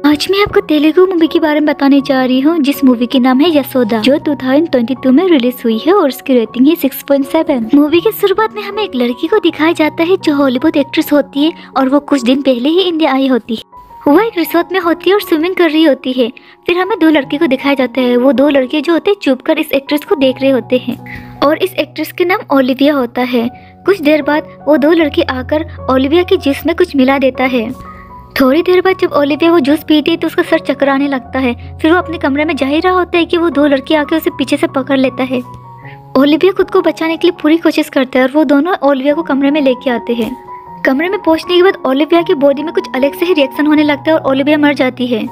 आज मैं आपको तेलुगु मूवी के बारे में बताने जा रही हूँ, जिस मूवी के नाम है यशोदा, जो 2022 में रिलीज हुई है और उसकी रेटिंग है 6.7। मूवी की शुरुआत में हमें एक लड़की को दिखाया जाता है जो हॉलीवुड एक्ट्रेस होती है और वो कुछ दिन पहले ही इंडिया आई होती है। वो एक रिसोर्ट में होती है और स्विमिंग कर रही होती है। फिर हमें दो लड़के को दिखाया जाता है। वो दो लड़के जो होते हैं चुप कर इस एक्ट्रेस को देख रहे होते हैं और इस एक्ट्रेस के नाम ओलिविया होता है। कुछ देर बाद वो दो लड़के आकर ओलिविया के जूस में कुछ मिला देता है। थोड़ी देर बाद जब ओलिविया वो जूस पीती है तो उसका सर चकराने लगता है। फिर वो अपने कमरे में जा ही रहा होता है कि वो दो लड़के आके उसे पीछे से पकड़ लेता है। ओलिविया खुद को बचाने के लिए पूरी कोशिश करता है और वो दोनों ओलिविया को कमरे में लेके आते हैं। कमरे में पहुंचने के बाद ओलिविया की बॉडी में कुछ अलग से ही रिएक्शन होने लगता है और ओलिविया मर जाती है।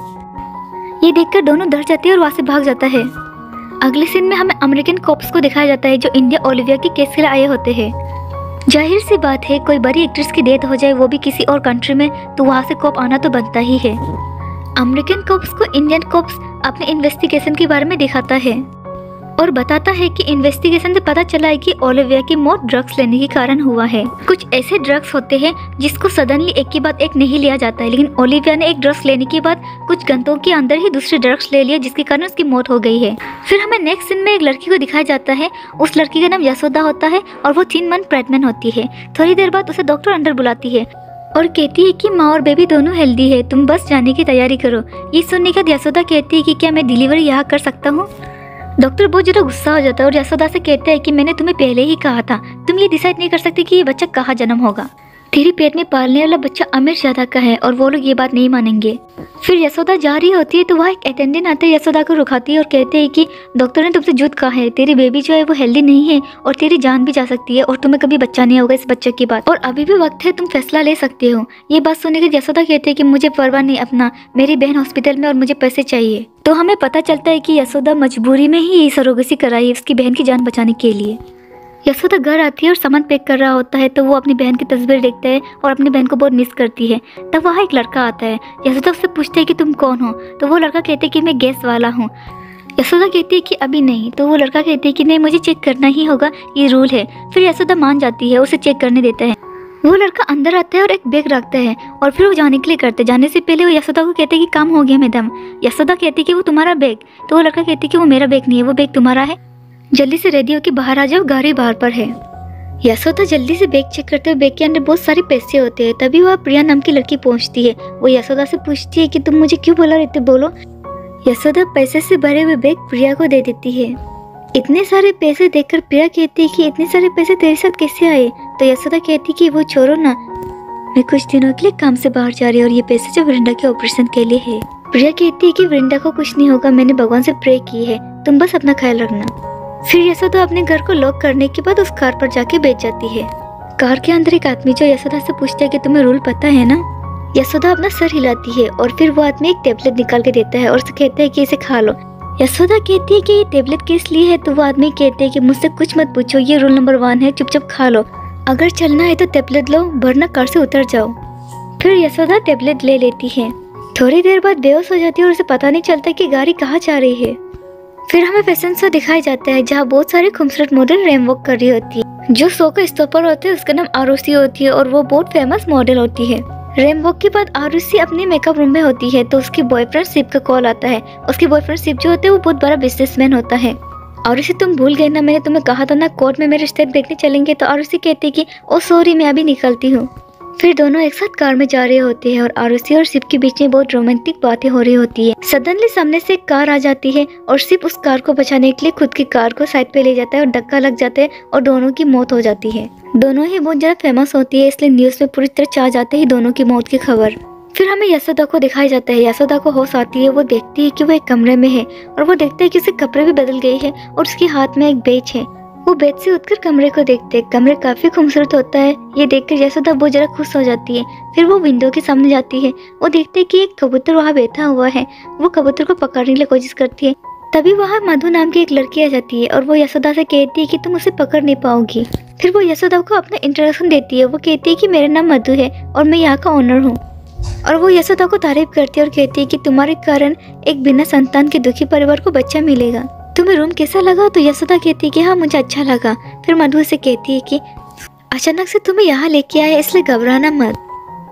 ये देखकर दोनों डर जाते हैं और वहाँ से भाग जाता है। अगले सीन में हमें अमेरिकन कॉप्स को दिखाया जाता है जो इंडिया ओलिविया के केस के लिए आए होते हैं। जाहिर सी बात है, कोई बड़ी एक्ट्रेस की डेथ हो जाए वो भी किसी और कंट्री में, तो वहाँ से कॉप आना तो बनता ही है। अमेरिकन कॉप्स को इंडियन कॉप्स अपने इन्वेस्टिगेशन के बारे में दिखाता है और बताता है कि इन्वेस्टिगेशन से पता चला है कि ओलिविया की मौत ड्रग्स लेने के कारण हुआ है। कुछ ऐसे ड्रग्स होते हैं जिसको सडनली एक के बाद एक नहीं लिया जाता है, लेकिन ओलिविया ने एक ड्रग्स लेने के बाद कुछ घंटों के अंदर ही दूसरे ड्रग्स ले लिया, जिसके कारण उसकी मौत हो गई है। फिर हमें नेक्स्ट सीन में एक लड़की को दिखाया जाता है। उस लड़की का नाम यशोदा होता है और वो 3 मंथ प्रेग्नेंट होती है। थोड़ी देर बाद उसे डॉक्टर अंदर बुलाती है और कहती है कि माँ और बेबी दोनों हेल्दी है, तुम बस जाने की तैयारी करो। ये सुनने के बाद यशोदा कहती है कि क्या मैं डिलीवरी यहाँ कर सकता हूँ। डॉक्टर बहुत ज्यादा गुस्सा हो जाता है और यशोदा से कहता है कि मैंने तुम्हें पहले ही कहा था, तुम ये डिसाइड नहीं कर सकती कि ये बच्चा कहाँ जन्म होगा। तेरी पेट में पालने वाला बच्चा अमीर ज्यादा का है और वो लोग ये बात नहीं मानेंगे। फिर यशोदा जा रही होती है तो वहाँ एक अटेंडेंट आता है, यशोदा को रुकाती है और कहते हैं कि डॉक्टर ने तुमसे झूठ कहा है, तेरी बेबी जो है वो हेल्दी नहीं है और तेरी जान भी जा सकती है और तुम्हें कभी बच्चा नहीं होगा इस बच्चे की बात, और अभी भी वक्त है, तुम फैसला ले सकते हो। ये बात सुनने के यशोदा कहते हैं कि मुझे परवाह नहीं अपना, मेरी बहन हॉस्पिटल में और मुझे पैसे चाहिए। तो हमें पता चलता है कि यशोदा मजबूरी में ही ये सरोगेसी कराई उसकी बहन की जान बचाने के लिए। यशोदा घर आती है और सामान पैक कर रहा होता है तो वो अपनी बहन की तस्वीर देखता है और अपनी बहन को बहुत मिस करती है। तब वहाँ एक लड़का आता है। यशोदा उससे पूछता है कि तुम कौन हो, तो वो लड़का कहते है कि मैं गैस वाला हूँ। यशोदा कहती है कि अभी नहीं, तो वो लड़का कहते है कि नहीं, मुझे चेक करना ही होगा, ये रूल है। फिर यशोदा मान जाती है, उसे चेक करने देता है। वो लड़का अंदर आता है और एक बैग रखता है और फिर वो जाने के लिए करते। जाने से पहले वो यशोदा को कहते हैं कि काम हो गया मैडम। यशोदा कहती है कि वो तुम्हारा बैग, तो वो लड़का कहती है कि वो मेरा बैग नहीं है, वो बैग तुम्हारा है, जल्दी से रेडी होकर बाहर आ जाओ, गाड़ी बाहर पर है। यशोदा जल्दी से बैग चेक करते हुए बैग के अंदर बहुत सारे पैसे होते हैं। तभी वह प्रिया नाम की लड़की पहुंचती है। वो यशोदा से पूछती है कि तुम मुझे क्यों बुला रहे थे, बोलो। यशोदा पैसे से भरे हुए बैग प्रिया को दे देती है। इतने सारे पैसे देखकर प्रिया कहती है कि इतने सारे पैसे तेरे साथ कैसे आए। तो यशोदा कहती कि वो छोड़ो ना, मैं कुछ दिनों के लिए काम से बाहर जा रही हूँ और ये पैसे जो वृंदा के ऑपरेशन के लिए है। प्रिया कहती है कि वृंदा को कुछ नहीं होगा, मैंने भगवान से प्रे की है, तुम बस अपना ख्याल रखना। फिर यशोदा अपने घर को लॉक करने के बाद उस कार पर जाके बैठ जाती है। कार के अंदर एक आदमी जो यशोदा से पूछता है कि तुम्हें रूल पता है ना। यशोदा अपना सर हिलाती है और फिर वो आदमी एक टेबलेट निकाल के देता है और उसे कहता है कि इसे खा लो। यशोदा कहती है कि ये टेबलेट किस लिए है, तो वो आदमी कहते हैं कि मुझसे कुछ मत पूछो, ये रूल नंबर 1 है, चुपचाप खा लो, अगर चलना है तो टेबलेट लो, वरना कार से उतर जाओ। फिर यशोदा टेबलेट ले लेती है। थोड़ी देर बाद बेहोश हो जाती है और उसे पता नहीं चलता कि गाड़ी कहाँ जा रही है। फिर हमें फैशन शो दिखाया जाता है जहाँ बहुत सारे खूबसूरत मॉडल रैंप वॉक कर रही होती है। जो शो का स्टॉपर होते हैं उसका नाम आरुषि होती है और वो बहुत फेमस मॉडल होती है। रैंप वॉक के बाद आरुषि अपने मेकअप रूम में होती है तो उसकी बॉयफ्रेंड शिव का कॉल आता है। उसके बॉयफ्रेंड शिव जो होते हैं वो बहुत बड़ा बिजनेसमैन होता है। आरुषि तुम भूल गई ना, मैंने तुम्हें कहा था ना कोर्ट में मेरे रिश्ते देखने चलेंगे। तो आरुषि कहती है कि ओ सॉरी, मैं अभी निकलती हूँ। फिर दोनों एक साथ कार में जा रहे होते हैं और आरुषि और शिव के बीच में बहुत रोमांटिक बातें हो रही होती है। सडनली सामने से एक कार आ जाती है और शिव उस कार को बचाने के लिए खुद की कार को साइड पे ले जाता है और धक्का लग जाता है और दोनों की मौत हो जाती है। दोनों ही बहुत ज्यादा फेमस होती है, इसलिए न्यूज में पूरी तरह छा जाते ही दोनों की मौत की खबर। फिर हमें यशोदा को दिखाया जाता है। यशोदा को होश आती है, वो देखती है कि वो एक कमरे में है और वो देखते है कि उसके कपड़े भी बदल गए हैं और उसके हाथ में एक बेच है। वो बेड से उठकर कमरे को देखते हैं। कमरे काफी खूबसूरत होता है। ये देखकर यशोदा बहुत ज्यादा खुश हो जाती है। फिर वो विंडो के सामने जाती है। वो देखते है कि एक कबूतर वहाँ बैठा हुआ है। वो कबूतर को पकड़ने की कोशिश करती है। तभी वहाँ मधु नाम की एक लड़की आ जाती है और वो यशोदा से कहती है कि तुम उसे पकड़ नहीं पाओगी। फिर वो यशोदा को अपना इंट्रोडक्शन देती है। वो कहती है कि मेरा नाम मधु है और मैं यहाँ का ओनर हूँ। और वो यशोदा को तारीफ करती है और कहती है कि तुम्हारे कारण एक बिना संतान के दुखी परिवार को बच्चा मिलेगा। तुम्हें रूम कैसा लगा? तो यशोदा कहती है कि हाँ मुझे अच्छा लगा। फिर मधु से कहती है कि अचानक से तुम्हें यहाँ लेके आया इसलिए घबराना मत।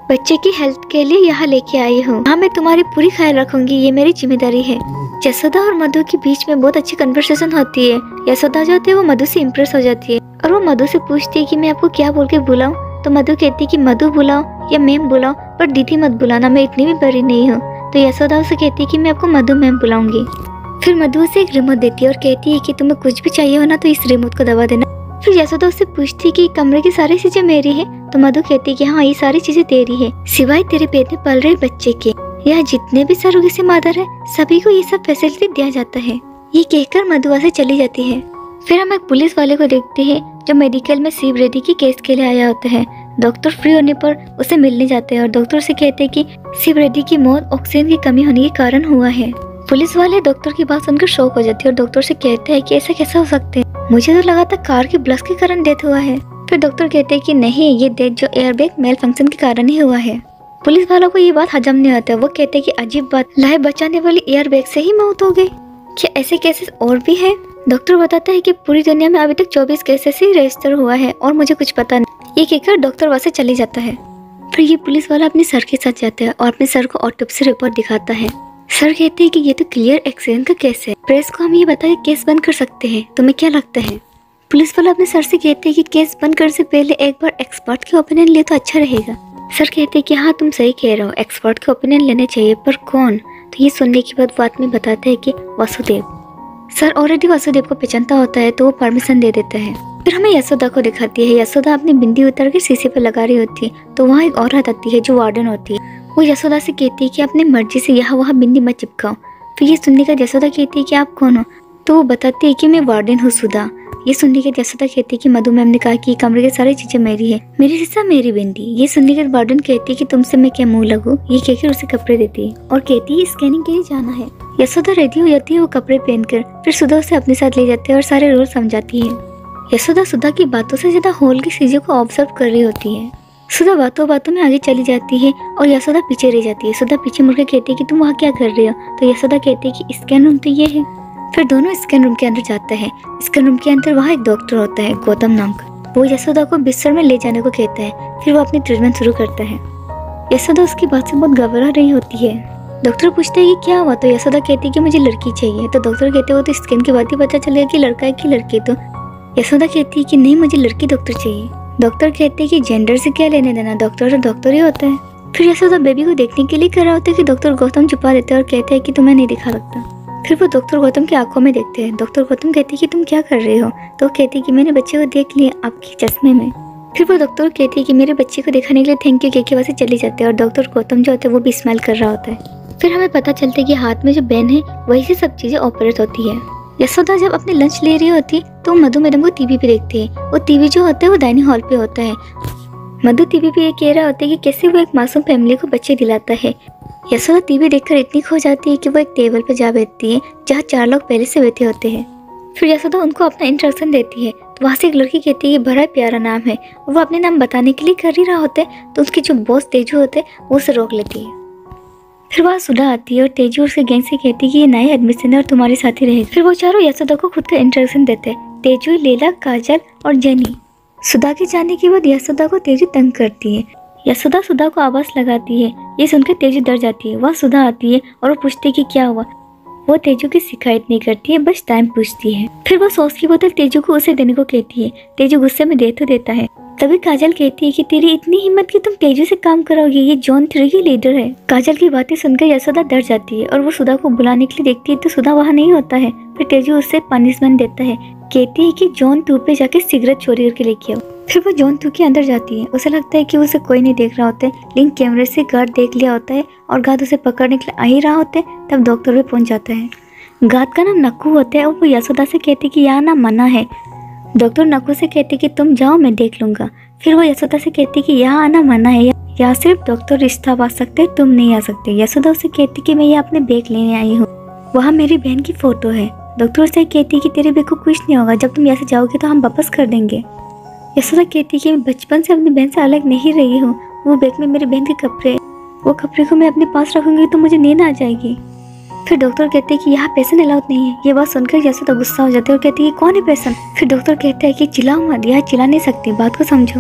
बच्चे की हेल्थ के लिए यहाँ लेके आई हूँ। हाँ, मैं तुम्हारी पूरी ख्याल रखूंगी, ये मेरी जिम्मेदारी है। यशोदा और मधु के बीच में बहुत अच्छी कन्वर्सेशन होती है। यशोदा जो होती है वो मधु से इम्प्रेस हो जाती है और वो मधु से पूछती है कि मैं आपको क्या बोल के बुलाऊं। तो मधु कहती है कि मधु बुलाओ या मैम बुलाओ, पर दीदी मत बुलाना, मैं इतनी भी बड़ी नहीं हूँ। तो यशोदा उसे कहती है कि मैं आपको मधु मैम बुलाऊंगी। फिर मधु उसे एक रिमोट देती है और कहती है कि तुम्हें कुछ भी चाहिए हो ना तो इस रिमोट को दबा देना। फिर यशोदा उससे पूछती है कि कमरे की सारी चीजें मेरी है। तो मधु कहती है कि हाँ, ये सारी चीजें तेरी है, सिवाय तेरे पेट में पल रहे बच्चे के। यहाँ जितने भी सरोगेसी मदर है सभी को ये सब फैसिलिटी दिया जाता है। ये कहकर मधु वहाँ से चली जाती है। फिर हम एक पुलिस वाले को देखते हैं जो मेडिकल में शिव रेड्डी की केस के लिए आया होता है। डॉक्टर फ्री होने पर उसे मिलने जाते हैं और डॉक्टर से कहते हैं कि शिव रेड्डी की मौत ऑक्सीजन की कमी होने के कारण हुआ है। पुलिस वाले डॉक्टर की बात सुनकर शॉक हो जाती है और डॉक्टर से कहते हैं कि ऐसा कैसा हो सकता है, मुझे तो लगा था कार के ब्लास्ट के कारण डेथ हुआ है। फिर डॉक्टर कहते हैं कि नहीं, ये डेथ जो एयरबैग मेल फंक्शन के कारण ही हुआ है। पुलिस वालों को ये बात हजम नहीं होता है। वो कहते हैं कि अजीब बात, लाइफ बचाने वाली एयरबैग से ही मौत हो गई, क्या ऐसे केसेस और भी है? डॉक्टर बताता है कि पूरी दुनिया में अभी तक 24 केसेस ही रजिस्टर हुआ है और मुझे कुछ पता नहीं। ये कहकर डॉक्टर वहाँ से चले जाता है। फिर ये पुलिस वाला अपने सर के साथ जाता है और अपने सर को ऑटोप्सी रिपोर्ट दिखाता है। सर कहते हैं कि ये तो क्लियर एक्सीडेंट का केस है, प्रेस को हम ये बता के केस बंद कर सकते हैं, तुम्हें क्या लगता है? पुलिस वाला अपने सर से कहते हैं कि केस बंद करने से पहले एक बार एक्सपर्ट के ओपिनियन ले तो अच्छा रहेगा। सर कहते हैं कि हाँ, तुम सही कह रहे हो, एक्सपर्ट के ओपिनियन लेने चाहिए, पर कौन? तो ये सुनने के बाद वो आदमी बताता है कि वासुदेव। सर ऑलरेडी वासुदेव को पहचानता होता है तो वो परमिशन दे देता है। फिर हमें यशोदा को दिखाती है। यशोदा अपनी बिंदी उतार के शीशे पे लगा रही होती है तो वहाँ एक औरत आती है जो वार्डन होती है। वो यशोदा से कहती है कि अपनी मर्जी से यहाँ वहाँ बिंदी मत चिपकाओ। तो ये सुनने के बाद यशोदा कहती है कि आप कौन हो? तो वो बताती है कि मैं वार्डन हूँ सुधा। ये सुनने के बाद यशोदा कहती है कि मधु मैम ने कहा कि कमरे की सारी चीजें मेरी है, मेरी शीशा मेरी बिंदी। ये सुनने के बाद वार्डन कहती है कि तुमसे मैं क्या मुंह लगूं। ये कहकर उसे कपड़े देती है और कहती है स्कैनिंग के लिए जाना है। यशोदा रेडी हो जाती है वो कपड़े पहनकर। फिर सुधा उसे अपने साथ ले जाती है और सारे रूल समझाती है। यशोदा सुधा की बातों से ज्यादा हॉल की चीजों को ऑब्जर्व कर रही होती है। सुधा बातों बातों में आगे चली जाती है और यशोदा पीछे रह जाती है। सुधा पीछे मुड़कर कहती है कि तुम वहाँ क्या कर रही हो? तो यशोदा कहती है कि स्कैन रूम तो ये है। फिर दोनों स्कैन रूम के अंदर जाते हैं। स्कैन रूम के अंदर वहाँ एक डॉक्टर होता है गौतम नाम का। वो यशोदा को बिस्तर में ले जाने को कहता है। फिर वो अपनी ट्रीटमेंट शुरू करता है। यशोदा उसकी बात से बहुत घबरा रही होती है। डॉक्टर पूछते हैं कि क्या हुआ? तो यशोदा कहती है कि मुझे लड़की चाहिए। तो डॉक्टर कहते हैं वो तो स्कैन के बाद ही पता चलेगा कि लड़का है कि लड़की। तो यशोदा कहती है कि नहीं, मुझे लड़की डॉक्टर चाहिए। डॉक्टर कहते हैं कि जेंडर से क्या लेने देना, डॉक्टर तो डॉक्टर ही होता है। फिर यशोदा बेबी को देखने के लिए कर रहा होता है कि डॉक्टर गौतम छुपा देते हैं और कहते हैं कि तुम्हें नहीं दिखा लगता। फिर वो डॉक्टर गौतम की आंखों में देखते हैं। डॉक्टर गौतम कहते हैं कि तुम क्या कर रहे हो? तो कहती है कि मैंने बच्चे को देख लिया आपकी चश्मे में। फिर वो डॉक्टर कहती है कि मेरे बच्चे को दिखाने के लिए थैंक यू कह के वैसे चली जाते हैं और डॉक्टर गौतम जो होता है वो भी स्माइल कर रहा होता है। फिर हमें पता चलता है कि हाथ में जो पेन है वही से सब चीजें ऑपरेट होती है। यशोदा जब अपने लंच ले रही होती तो मधु मैडम को टीवी पे देखते हैं। वो टीवी जो होता है वो डाइनिंग हॉल पे होता है। मधु टीवी पे ये कह रहा होता है कि कैसे वो एक मासूम फैमिली को बच्चे दिलाता है। यशोदा टीवी देखकर इतनी खो जाती है कि वो एक टेबल पे जा बैठती है जहाँ 4 लोग पहले से बैठे होते हैं। फिर यशोदा उनको अपना इंट्रोडक्शन देती है। तो वहाँ से एक लड़की कहती है कि बड़ा प्यारा नाम है। वो अपने नाम बताने के लिए कर ही रहा होता है तो उसकी जो बॉस तेजू होते हैं वो उसे रोक लेती है। फिर वहाँ सुधा आती है और तेजू उसके गैंग से कहती है कि ये नए एडमिशन है और तुम्हारे साथ ही रहेगा। फिर वो चारों यशोदा को खुद का इंट्रोडक्शन देते हैं, तेजू, लीला, काजल और जेनी। सुधा के जाने के बाद यशोदा को तेजू तंग करती है। यशोदा सुधा को आवाज लगाती है। ये सुनकर तेजू डर जाती है। वह सुधा आती है और वो पूछती है कि क्या हुआ। वो तेजू की शिकायत नहीं करती है, बस टाइम पूछती है। फिर वो सॉस की बोतल तेजू को उसे देने को कहती है। तेजू गुस्से में दे तो देता है। तभी काजल कहती है कि तेरी इतनी हिम्मत कि तुम तेजू से काम कराओगी, ये जॉन 3 की लीडर है। काजल की बातें सुनकर यशोदा डर जाती है और वो सुधा को बुलाने के लिए देखती है तो सुधा वहाँ नहीं होता है। फिर तेजू उससे पनिशमेंट देता है, कहती है कि जॉन 2 पे जाके सिगरेट चोरी करके लेके आओ। फिर वो जॉन 2 के अंदर जाती है। उसे लगता है कि उसे कोई नहीं देख रहा होता है, लेकिन कैमरे से गार्ड देख लिया होता है और गार्ड उसे पकड़ने के लिए आ ही रहा होता है। तब डॉक्टर भी पहुंच जाता है। गार्ड का नाम नक्कू होता है और वो यशोदा से कहती कि यहाँ ना मना है। डॉक्टर नक्कू से कहती कि तुम जाओ, मैं देख लूंगा। फिर वो यशोदा से कहती कि यहाँ आना मना है, यहाँ सिर्फ डॉक्टर रिश्ता आ सकते, तुम नहीं आ सकते। यशोदा उसे कहती कि मैं ये अपने बैग लेने आई हूँ, वहाँ मेरी बहन की फोटो है। डॉक्टर से कहती कि तेरे बैग को कुछ नहीं होगा, जब तुम यहाँ से जाओगे तो हम वापस कर देंगे। यशोदा कहती कि मैं बचपन से अपनी बहन से अलग नहीं रही हूँ। वो बैग में मेरी बहन के कपड़े, वो कपड़े को मैं अपने पास रखूंगी तो मुझे नींद आ जाएगी। फिर डॉक्टर कहते हैं कि यहाँ पेशेंट अलाउड नहीं है। ये बात सुनकर यशोदा गुस्सा हो जाती है और कहती है कौन है पेशेंट। फिर डॉक्टर कहता है कि चिल्लाओ मत, यहाँ चिल्ला नहीं सकती, बात को समझो।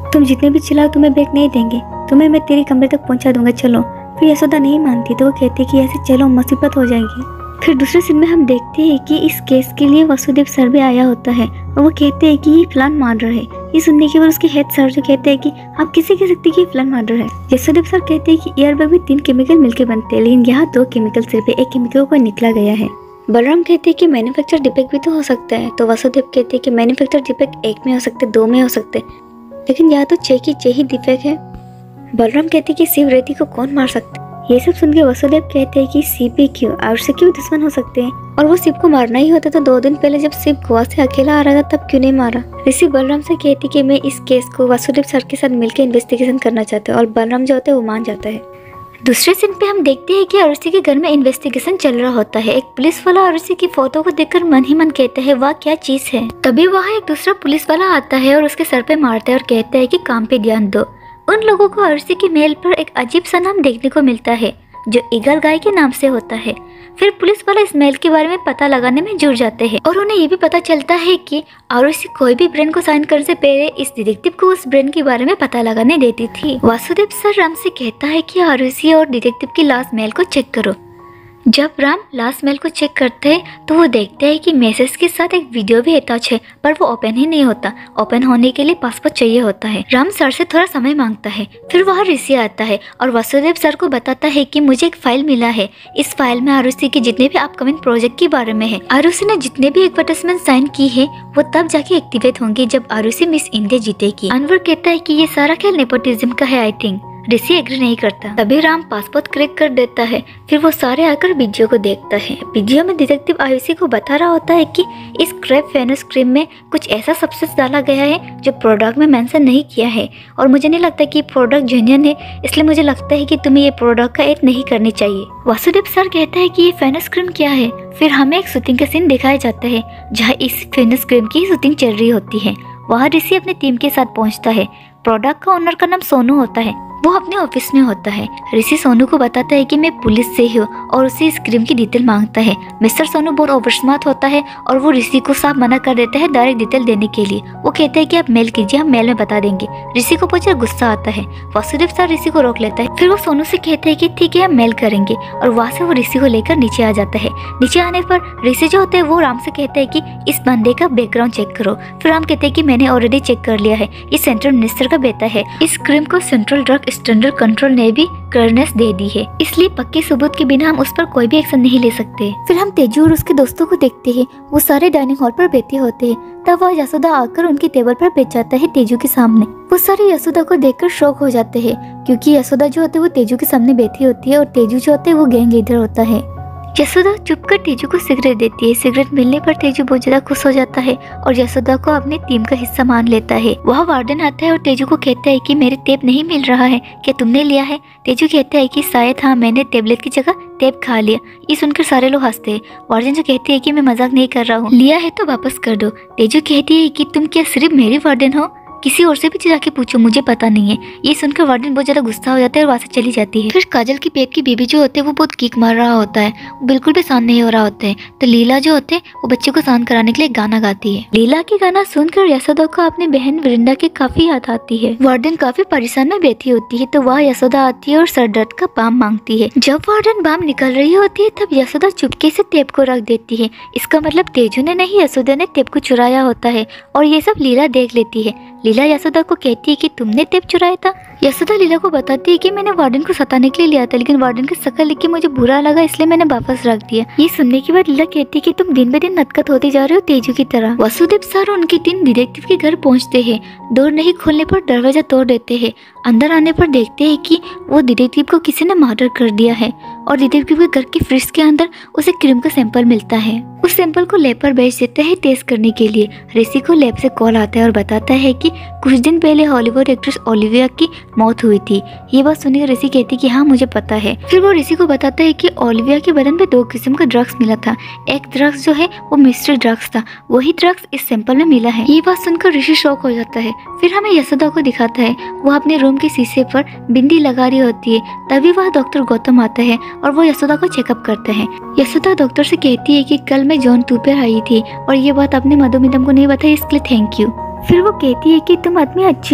तुम जितने भी चिल्लाओ तुम्हें ब्रेक नहीं देंगे, तुम्हें मैं तेरे कमरे तक पहुंचा दूंगा, चलो। फिर यशोदा नहीं मानती तो वो कहते कि ऐसे चलो मुसीबत हो जाएगी। फिर दूसरे सीन में हम देखते हैं कि इस केस के लिए वासुदेव सर भी आया होता है और वो कहते हैं कि ये फिल्म मर्डर है। ये सुनने के बाद उसके हेड सर जो कहते हैं कि आप किसी कह सकते हैं कि ये फिल्म मर्डर है। यशोदेव सर कहते हैं कि एयर बैग भी 3 केमिकल मिलकर बनते हैं, लेकिन यहाँ 2 केमिकल सिर्फ एक केमिकल को निकला गया है। बलराम कहते हैं कि मैन्युफैक्चर डिफेक्ट भी तो हो सकता है, तो वासुदेव कहते हैं कि मैन्युफैक्चर डिफेक्ट 1 में हो सकते, 2 में हो सकते, लेकिन यहाँ तो 6 की 6 ही डिफेक्ट है। बलराम कहते हैं कि शिव रेड्डी को कौन मार सकता है। ये सब सुन के वासुदेव कहते हैं कि शिव भी क्यों, आरुषि के भी दुश्मन हो सकते हैं, और वो शिव को मारना ही होता तो 2 दिन पहले जब शिव गोवा से अकेला आ रहा था तब क्यों नहीं मारा। ऋषि बलराम से कहती कि मैं इस केस को वासुदेव सर के साथ मिलकर इन्वेस्टिगेशन करना चाहते हैं, और बलराम जो होता है वो मान जाता है। दूसरे सीन पे हम देखते हैं कि आरुषि के घर में इन्वेस्टिगेशन चल रहा होता है। एक पुलिस वाला आरुषि की फोटो को देखकर मन ही मन कहता है वाह क्या चीज है। तभी वहाँ एक दूसरा पुलिस वाला आता है और उसके सर पे मारता है और कहता है कि काम पे ध्यान दो। उन लोगों को आरुषि के मेल पर एक अजीब सा नाम देखने को मिलता है जो ईगल गाय के नाम से होता है। फिर पुलिस वाला इस मेल के बारे में पता लगाने में जुट जाते हैं और उन्हें ये भी पता चलता है कि आरुषि कोई भी ब्रेन को साइन करने से पहले इस डिटेक्टिव को उस ब्रेन के बारे में पता लगाने देती थी। वासुदेव सर राम से कहता है कि आरुषि और डिटेक्टिव की लास्ट मेल को चेक करो। जब राम लास्ट मेल को चेक करते हैं तो वो देखते हैं कि मैसेज के साथ एक वीडियो भी अटैच है, पर वो ओपन ही नहीं होता। ओपन होने के लिए पासपोर्ट चाहिए होता है। राम सर से थोड़ा समय मांगता है। फिर वहाँ ऋषि आता है और वासुदेव सर को बताता है कि मुझे एक फाइल मिला है। इस फाइल में आरुषि के जितने भी अपकमिंग प्रोजेक्ट के बारे में है। आरुषि ने जितने भी एडवर्टाइजमेंट साइन की है वो तब जाके एक्टिवेट होंगे जब आरुषि मिस इंडिया जीतेगी। अनवर कहता है कि ये सारा खेल नेपोटिज्म का है आई थिंक। ऋषि एग्री नहीं करता। तभी राम पासपोर्ट क्रैक कर देता है। फिर वो सारे आकर वीडियो को देखता है। वीडियो में डिटेक्टिव आयुषी को बता रहा होता है कि इस क्रैप फेनस क्रीम में कुछ ऐसा सब्सटेंस डाला गया है जो प्रोडक्ट में मेंशन नहीं किया है, और मुझे नहीं लगता कि प्रोडक्ट जेन्युइन है, इसलिए मुझे लगता है कि तुम्हें ये प्रोडक्ट का ऐड नहीं करनी चाहिए। वासुदेव सर कहता है कि ये फेनस क्रीम क्या है। फिर हमें एक शूटिंग का सीन दिखाया जाता है जहाँ इस फेनस क्रीम की शूटिंग चल रही होती है। वहाँ ऋषि अपनी टीम के साथ पहुँचता है। प्रोडक्ट का ओनर का नाम सोनू होता है। वो अपने ऑफिस में होता है। ऋषि सोनू को बताता है कि मैं पुलिस से हूँ और उसे इस क्रीम की डिटेल मांगता है। मिस्टर सोनू बहुत ओवर स्मार्ट होता है और वो ऋषि को साफ मना कर देता है डायरेक्ट डिटेल देने के लिए। वो कहते हैं कि आप मेल कीजिए, हम मेल में बता देंगे। ऋषि को बहुत गुस्सा आता है। वासुदेव सर ऋषि को रोक लेता है। फिर वो सोनू से कहते हैं कि ठीक है हम मेल करेंगे, और वहाँ से वो ऋषि को लेकर नीचे आ जाता है। नीचे आने पर ऋषि जो होते हैं वो राम से कहते हैं कि इस बंदे का बैकग्राउंड चेक करो। फिर राम कहते हैं कि मैंने ऑलरेडी चेक कर लिया है, ये सेंट्रल मिनिस्टर का बेटा है। इस क्रीम को सेंट्रल ड्रग स्टैंडर्ड कंट्रोल ने भी क्लियरेंस दे दी है, इसलिए पक्के सबूत के बिना हम उस पर कोई भी एक्शन नहीं ले सकते। फिर हम तेजू और उसके दोस्तों को देखते हैं। वो सारे डाइनिंग हॉल पर बैठे होते हैं। तब वह यशोदा आकर उनकी टेबल पर बैठ जाता है तेजू के सामने। वो सारे यशोदा को देखकर शॉक हो जाते हैं, क्योंकि यशोदा जो होते है वो तेजू के सामने बैठी होती है और तेजू जो होते है वो गैंग लीडर होता है। यशोदा चुपकर तेजू को सिगरेट देती है। सिगरेट मिलने पर तेजू बहुत ज्यादा खुश हो जाता है और यशोदा को अपनी टीम का हिस्सा मान लेता है। वह वार्डन आता है और तेजू को कहता है कि मेरे टेप नहीं मिल रहा है, क्या तुमने लिया है? तेजू कहता है कि शायद हाँ, मैंने टेबलेट की जगह टेप खा लिया। ये सुनकर सारे लोग हंसते हैं। वार्डन जो कहती है कि मैं मजाक नहीं कर रहा हूँ, लिया है तो वापस कर दो। तेजू कहती है कि तुम क्या सिर्फ मेरी वार्डन हो, किसी और से भी जाके पूछो, मुझे पता नहीं है। ये सुनकर वार्डन बहुत ज्यादा गुस्सा हो जाता है और वहाँ से चली जाती है। फिर काजल की पेट की बेबी जो होते हैं वो बहुत किक मार रहा होता है, वो बिल्कुल भी शांत नहीं हो रहा होता है। तो लीला जो होते हैं वो बच्चे को शांत कराने के लिए गाना गाती है। लीला के गाना सुनकर यशोदा को अपनी बहन वृंदा की काफी याद आती है। वार्डन काफी परेशान में बैठी होती है, तो वह यशोदा आती है और सर दर्द का बाम मांगती है। जब वार्डन बाम निकल रही होती है तब यशोदा चुपके से टेप को रख देती है। इसका मतलब तेजू ने नहीं, यशोदा ने टेप को चुराया होता है, और ये सब लीला देख लेती है। लीला यशोदा को कहती है कि तुमने टेप चुराया था। यशोदा लीला को बताती है कि मैंने वार्डन को सताने के लिए लिया था, लेकिन वार्डन की शक्ल देख के मुझे बुरा लगा, इसलिए मैंने वापस रख दिया। ये सुनने के बाद लीला कहती है कि तुम दिन ब दिन नटखट होती जा रहे हो तेजू की तरह। वासुदेव सर उनकी टीम डिटेक्टिव के घर पहुंचते हैं। डोर नहीं खोलने पर दरवाजा तोड़ देते हैं। अंदर आने पर देखते हैं कि वो डिटेक्टिव को किसी ने मर्डर कर दिया है, और डिटेक्टिव के घर के फ्रिज के अंदर उसे क्रीम का सैंपल मिलता है। उस सैंपल को लैब पर भेज देते हैं टेस्ट करने के लिए। ऋषि को लैब से कॉल आता है और बताता है कि कुछ दिन पहले हॉलीवुड एक्ट्रेस ओलिविया की मौत हुई थी। ये बात सुनकर ऋषि कहती कि हाँ मुझे पता है। फिर वो ऋषि को बताता है कि ओलिविया के बदन पे 2 किस्म का ड्रग्स मिला था। एक ड्रग्स जो है वो मिस्ट्री ड्रग्स था, वही ड्रग्स इस सैंपल में मिला है। ये बात सुनकर ऋषि शॉक हो जाता है। फिर हमें यशोदा को दिखाता है, वो अपने रूम के शीशे पर बिंदी लगा रही होती है। तभी वह डॉक्टर गौतम आता है और वो यशोदा को चेकअप करते हैं। यशोदा डॉक्टर से कहती है कि कल मैं जॉन 2 पर आई थी और ये बात आपने मधुमितम को नहीं बताई, इसके लिए थैंक यू। फिर वो कहती है कि तुम आदमी अच्छे हो,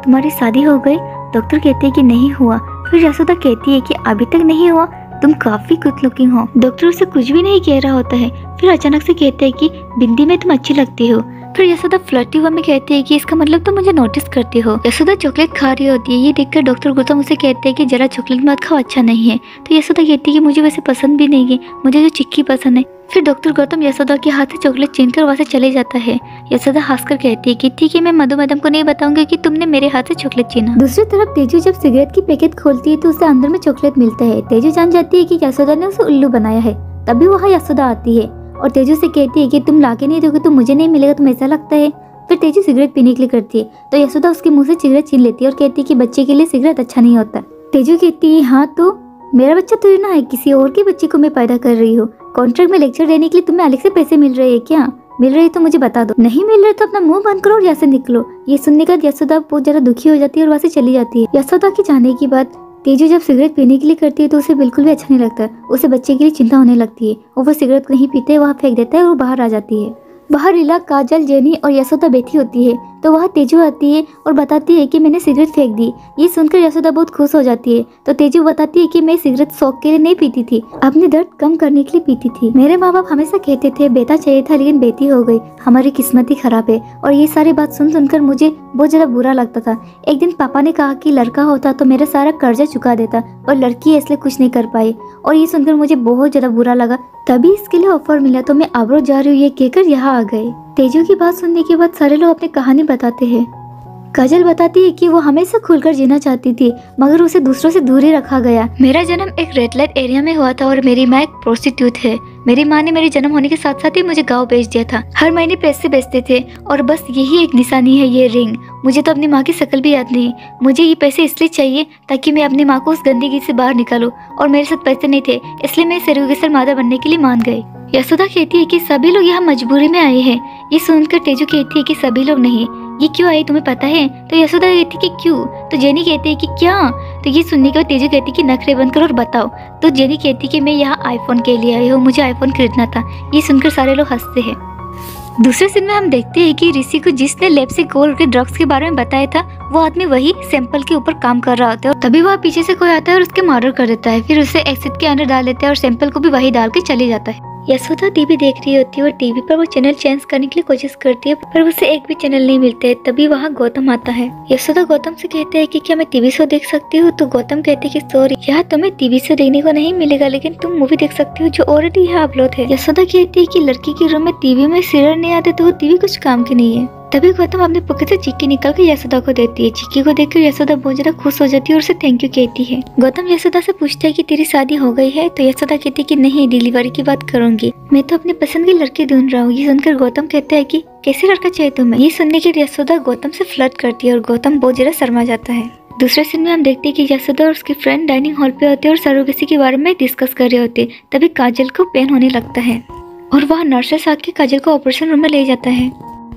तुम्हारी शादी हो गई? डॉक्टर कहते हैं कि नहीं हुआ। फिर यशोदा कहती है कि अभी तक नहीं हुआ, तुम काफी गुड लुकिंग हो। डॉक्टर उससे कुछ भी नहीं कह रहा होता है। फिर अचानक से कहते हैं कि बिंदी में तुम अच्छी लगती हो। फिर यशोदा फ्लर्टी हुआ में कहती है कि इसका मतलब तुम मुझे नोटिस करती हो। यशोदा चॉकलेट खा रही होती है। ये देखकर डॉक्टर गौतम उसे कहते हैं कि जरा चॉकलेट मत खाओ, अच्छा नहीं है। तो यशोदा कहती है कि मुझे वैसे पसंद भी नहीं है, मुझे जो चिक्की पसंद है। फिर डॉक्टर गौतम यशोदा के हाथ से चॉकलेट छीनकर वहाँ से चले जाता है। यशोदा हंसकर कहती है कि ठीक है, मैं मधु मैडम को नहीं बताऊंगी कि तुमने मेरे हाथ से चॉकलेट छीना। दूसरी तरफ तेजू जब सिगरेट की पैकेट खोलती है तो उसे अंदर में चॉकलेट मिलता है। तेजू जान जाती है कि यशोदा ने उसे उल्लू बनाया है। तभी वहाँ यशोदा आती है और तेजू से कहती है कि तुम लाके नहीं दोगे तो मुझे नहीं मिलेगा, तुम्हें ऐसा लगता है। फिर तेजू सिगरेट पीने के लिए करती है तो यशोदा उसके मुंह से सिगरेट छीन लेती है और कहती है कि बच्चे के लिए सिगरेट अच्छा नहीं होता। तेजू कहती है हाँ तो मेरा बच्चा तो ना है, किसी और के बच्चे को मैं पैदा कर रही हूँ। कॉन्ट्रैक्ट में लेक्चर देने के लिए तुम्हें अलग से पैसे मिल रहे हैं क्या? मिल रहे तो मुझे बता दो, नहीं मिल रहे तो अपना मुंह बंद करो और यहाँ से निकलो। ये सुनने के बाद यशोदा बहुत ज्यादा दुखी हो जाती है और वहाँ से चली जाती है। यशोदा के जाने के बाद तेजू जब सिगरेट पीने के लिए करती है तो उसे बिल्कुल भी अच्छा नहीं लगता। उसे बच्चे के लिए चिंता होने लगती है और वो सिगरेट नहीं पीते, वहाँ फेंक देता है और वो बाहर आ जाती है। बाहर लीला, काजल, जेनी और यशोदा बैठी होती है तो वहाँ तेजू आती है और बताती है कि मैंने सिगरेट फेंक दी। ये सुनकर यशोदा बहुत खुश हो जाती है तो तेजू बताती है कि मैं सिगरेट शौक के लिए नहीं पीती थी, अपने दर्द कम करने के लिए पीती थी। मेरे माँ बाप हमेशा कहते थे बेटा चाहिए था लेकिन बेटी हो गई, हमारी किस्मत ही खराब है। और ये सारी बात सुनकर मुझे बहुत ज्यादा बुरा लगता था। एक दिन पापा ने कहा कि लड़का होता तो मेरा सारा कर्जा चुका देता और लड़की है इसलिए कुछ नहीं कर पाई। और ये सुनकर मुझे बहुत ज्यादा बुरा लगा। तभी इसके लिए ऑफर मिला तो मैं आबरो जा रही हूँ ये कहकर यहाँ आ गए। तेजू की बात सुनने के बाद सारे लोग अपनी कहानी बताते हैं। काजल बताती है कि वो हमेशा खुलकर जीना चाहती थी मगर उसे दूसरों से दूर ही रखा गया। मेरा जन्म एक रेड लाइट एरिया में हुआ था और मेरी माँ एक प्रोस्टिट्यूट है। मेरी माँ ने मेरे जन्म होने के साथ साथ ही मुझे गांव भेज दिया था। हर महीने पैसे भेजते थे और बस यही एक निशानी है, ये रिंग। मुझे तो अपनी माँ की शक्ल भी याद नहीं। मुझे ये पैसे इसलिए चाहिए ताकि मैं अपनी माँ को उस गंदगी से बाहर निकालूं और मेरे साथ पैसे नहीं थे इसलिए मैं सेरोगेसर मादर बनने के लिए मान गई। यशोदा कहती है कि सभी लोग यहाँ मजबूरी में आए हैं। ये सुनकर तेजू कहती है कि सभी लोग नहीं, ये क्यों आई तुम्हें पता है? तो यशोदा कहती है कि क्यों? तो जेनी कहती है कि क्या? तो ये सुनने के बाद तेजू कहती है कि नखरे बंद करो और बताओ। तो जेनी कहती है कि मैं यहाँ आईफोन के लिए आई हूँ, मुझे आईफोन खरीदना था। ये सुनकर सारे लोग हंसते हैं। दूसरे सीन में हम देखते हैं कि ऋषि को जिसने लैब से गोल्ड के ड्रग्स के बारे में बताया था वो आदमी वही सैंपल के ऊपर काम कर रहा होता है। तभी वह पीछे से कोई आता है और उसके मर्डर कर देता है। फिर उसे एसिड के अंदर डाल देता है और सैंपल को भी वही डाल के चले जाता है। यशोदा टीवी देख रही होती है और टीवी पर वो चैनल चेंज करने के लिए कोशिश करती है पर उसे एक भी चैनल नहीं मिलता है। तभी वहाँ गौतम आता है। यशोदा गौतम से कहते हैं कि क्या मैं टीवी शो देख सकती हूँ? तो गौतम कहते हैं कि सॉरी, यहाँ तुम्हें टीवी शो देखने को नहीं मिलेगा लेकिन तुम मूवी देख सकती हो जो ऑलरेडी यहाँ अपलोड है। यशोदा कहती है कि लड़की के रूम में टीवी में सीरियल नहीं आते तो वो टीवी कुछ काम की नहीं है। तभी गौतम अपने पॉकेट से चिक्की निकाल कर यशोदा को देती है। चिक्की को देखकर यशोदा बहुत ज्यादा खुश हो जाती है और उसे थैंक यू कहती है। गौतम यशोदा से पूछता है कि तेरी शादी हो गई है? तो यशोदा कहती है कि नहीं, डिलीवरी की बात करूंगी, मैं तो अपने पसंद की लड़की ढूंढ रहा हूँ। ये सुनकर गौतम कहता है कि कैसे लड़का चाहिए तुम्हें? ये सुनने के यशोदा गौतम से फ्लर्ट करती है और गौतम बहुत ज्यादा शर्मा जाता है। दूसरे सीन में हम देखते हैं कि यशोदा और उसकी फ्रेंड डाइनिंग हॉल पे होते हैं और सरोगेसी के बारे में डिस्कस कर रहे होते हैं। तभी काजल को पेन होने लगता है और वह नर्सेस आके काजल को ऑपरेशन रूम में ले जाता है।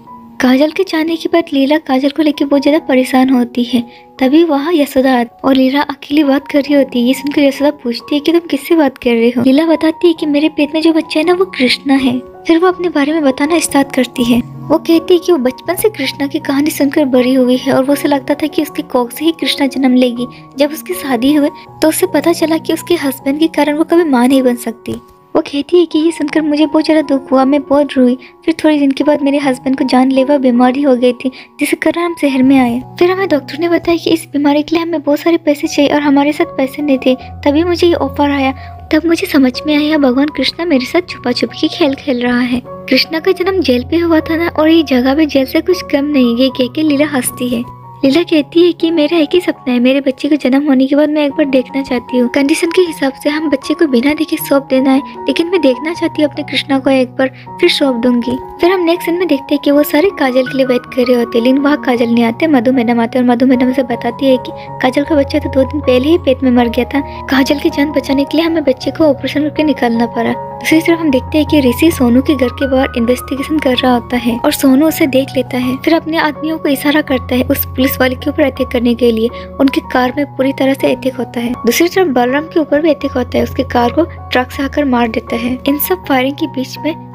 काजल के जाने के बाद लीला काजल को लेकर बहुत ज्यादा परेशान होती है। तभी वहाँ यशोदा और लीला अकेली बात कर रही होती है। ये सुनकर यशोदा पूछती है कि तुम किससे बात कर रहे हो? लीला बताती है कि मेरे पेट में जो बच्चा है ना वो कृष्णा है। फिर वो अपने बारे में बताना स्टार्ट करती है। वो कहती है कि वो बचपन से कृष्णा की कहानी सुनकर बड़ी हुई है और वो उसे लगता था कि उसके कोख से ही कृष्णा जन्म लेगी। जब उसकी शादी हुई तो उसे पता चला कि उसके हस्बैंड के कारण वो कभी माँ नहीं बन सकती। वो कहती है कि ये सुनकर मुझे बहुत ज़्यादा दुख हुआ, मैं बहुत रोई। फिर थोड़े दिन के बाद मेरे हस्बैंड को जानलेवा बीमारी हो गई थी जिसके कारण हम शहर में आए। फिर हमें डॉक्टर ने बताया कि इस बीमारी के लिए हमें बहुत सारे पैसे चाहिए और हमारे साथ पैसे नहीं थे। तभी मुझे ये ऑफर आया। तब मुझे समझ में आया भगवान कृष्णा मेरे साथ छुपा छुपी खेल खेल रहा है। कृष्णा का जन्म जेल पे हुआ था ना, और ये जगह भी जेल से कुछ कम नहीं। ये कह के लीला हंसती है। लीला कहती है कि मेरा एक ही सपना है, मेरे बच्चे को जन्म होने के बाद मैं एक बार देखना चाहती हूँ। कंडीशन के हिसाब से हम बच्चे को बिना देखे सौंप देना है, लेकिन मैं देखना चाहती हूँ अपने कृष्णा को एक बार, फिर सौंप दूंगी। फिर हम नेक्स्ट सीन में देखते हैं कि वो सारे काजल के लिए वेट कर रहे होते हैं, लेकिन वहाँ काजल नहीं आते। मधु मैडम आते और मधु मैडम से बताती है कि काजल का बच्चा तो 2 दिन पहले ही पेट में मर गया था। काजल की जान बचाने के लिए हमें बच्चे को ऑपरेशन करके निकालना पड़ा। दूसरी तरफ हम देखते हैं कि ऋषि सोनू के घर के बाहर इन्वेस्टिगेशन कर रहा होता है और सोनू उसे देख लेता है। फिर अपने आदमियों को इशारा करता है उस पुलिस वाले के ऊपर अटैक करने के लिए। उनकी कार में पूरी तरह से अटैक होता है। दूसरी तरफ बलराम के ऊपर भी अटैक होता है, उसकी कार को ट्रक से आकर मार देता है। इन सब फायरिंग के बीच में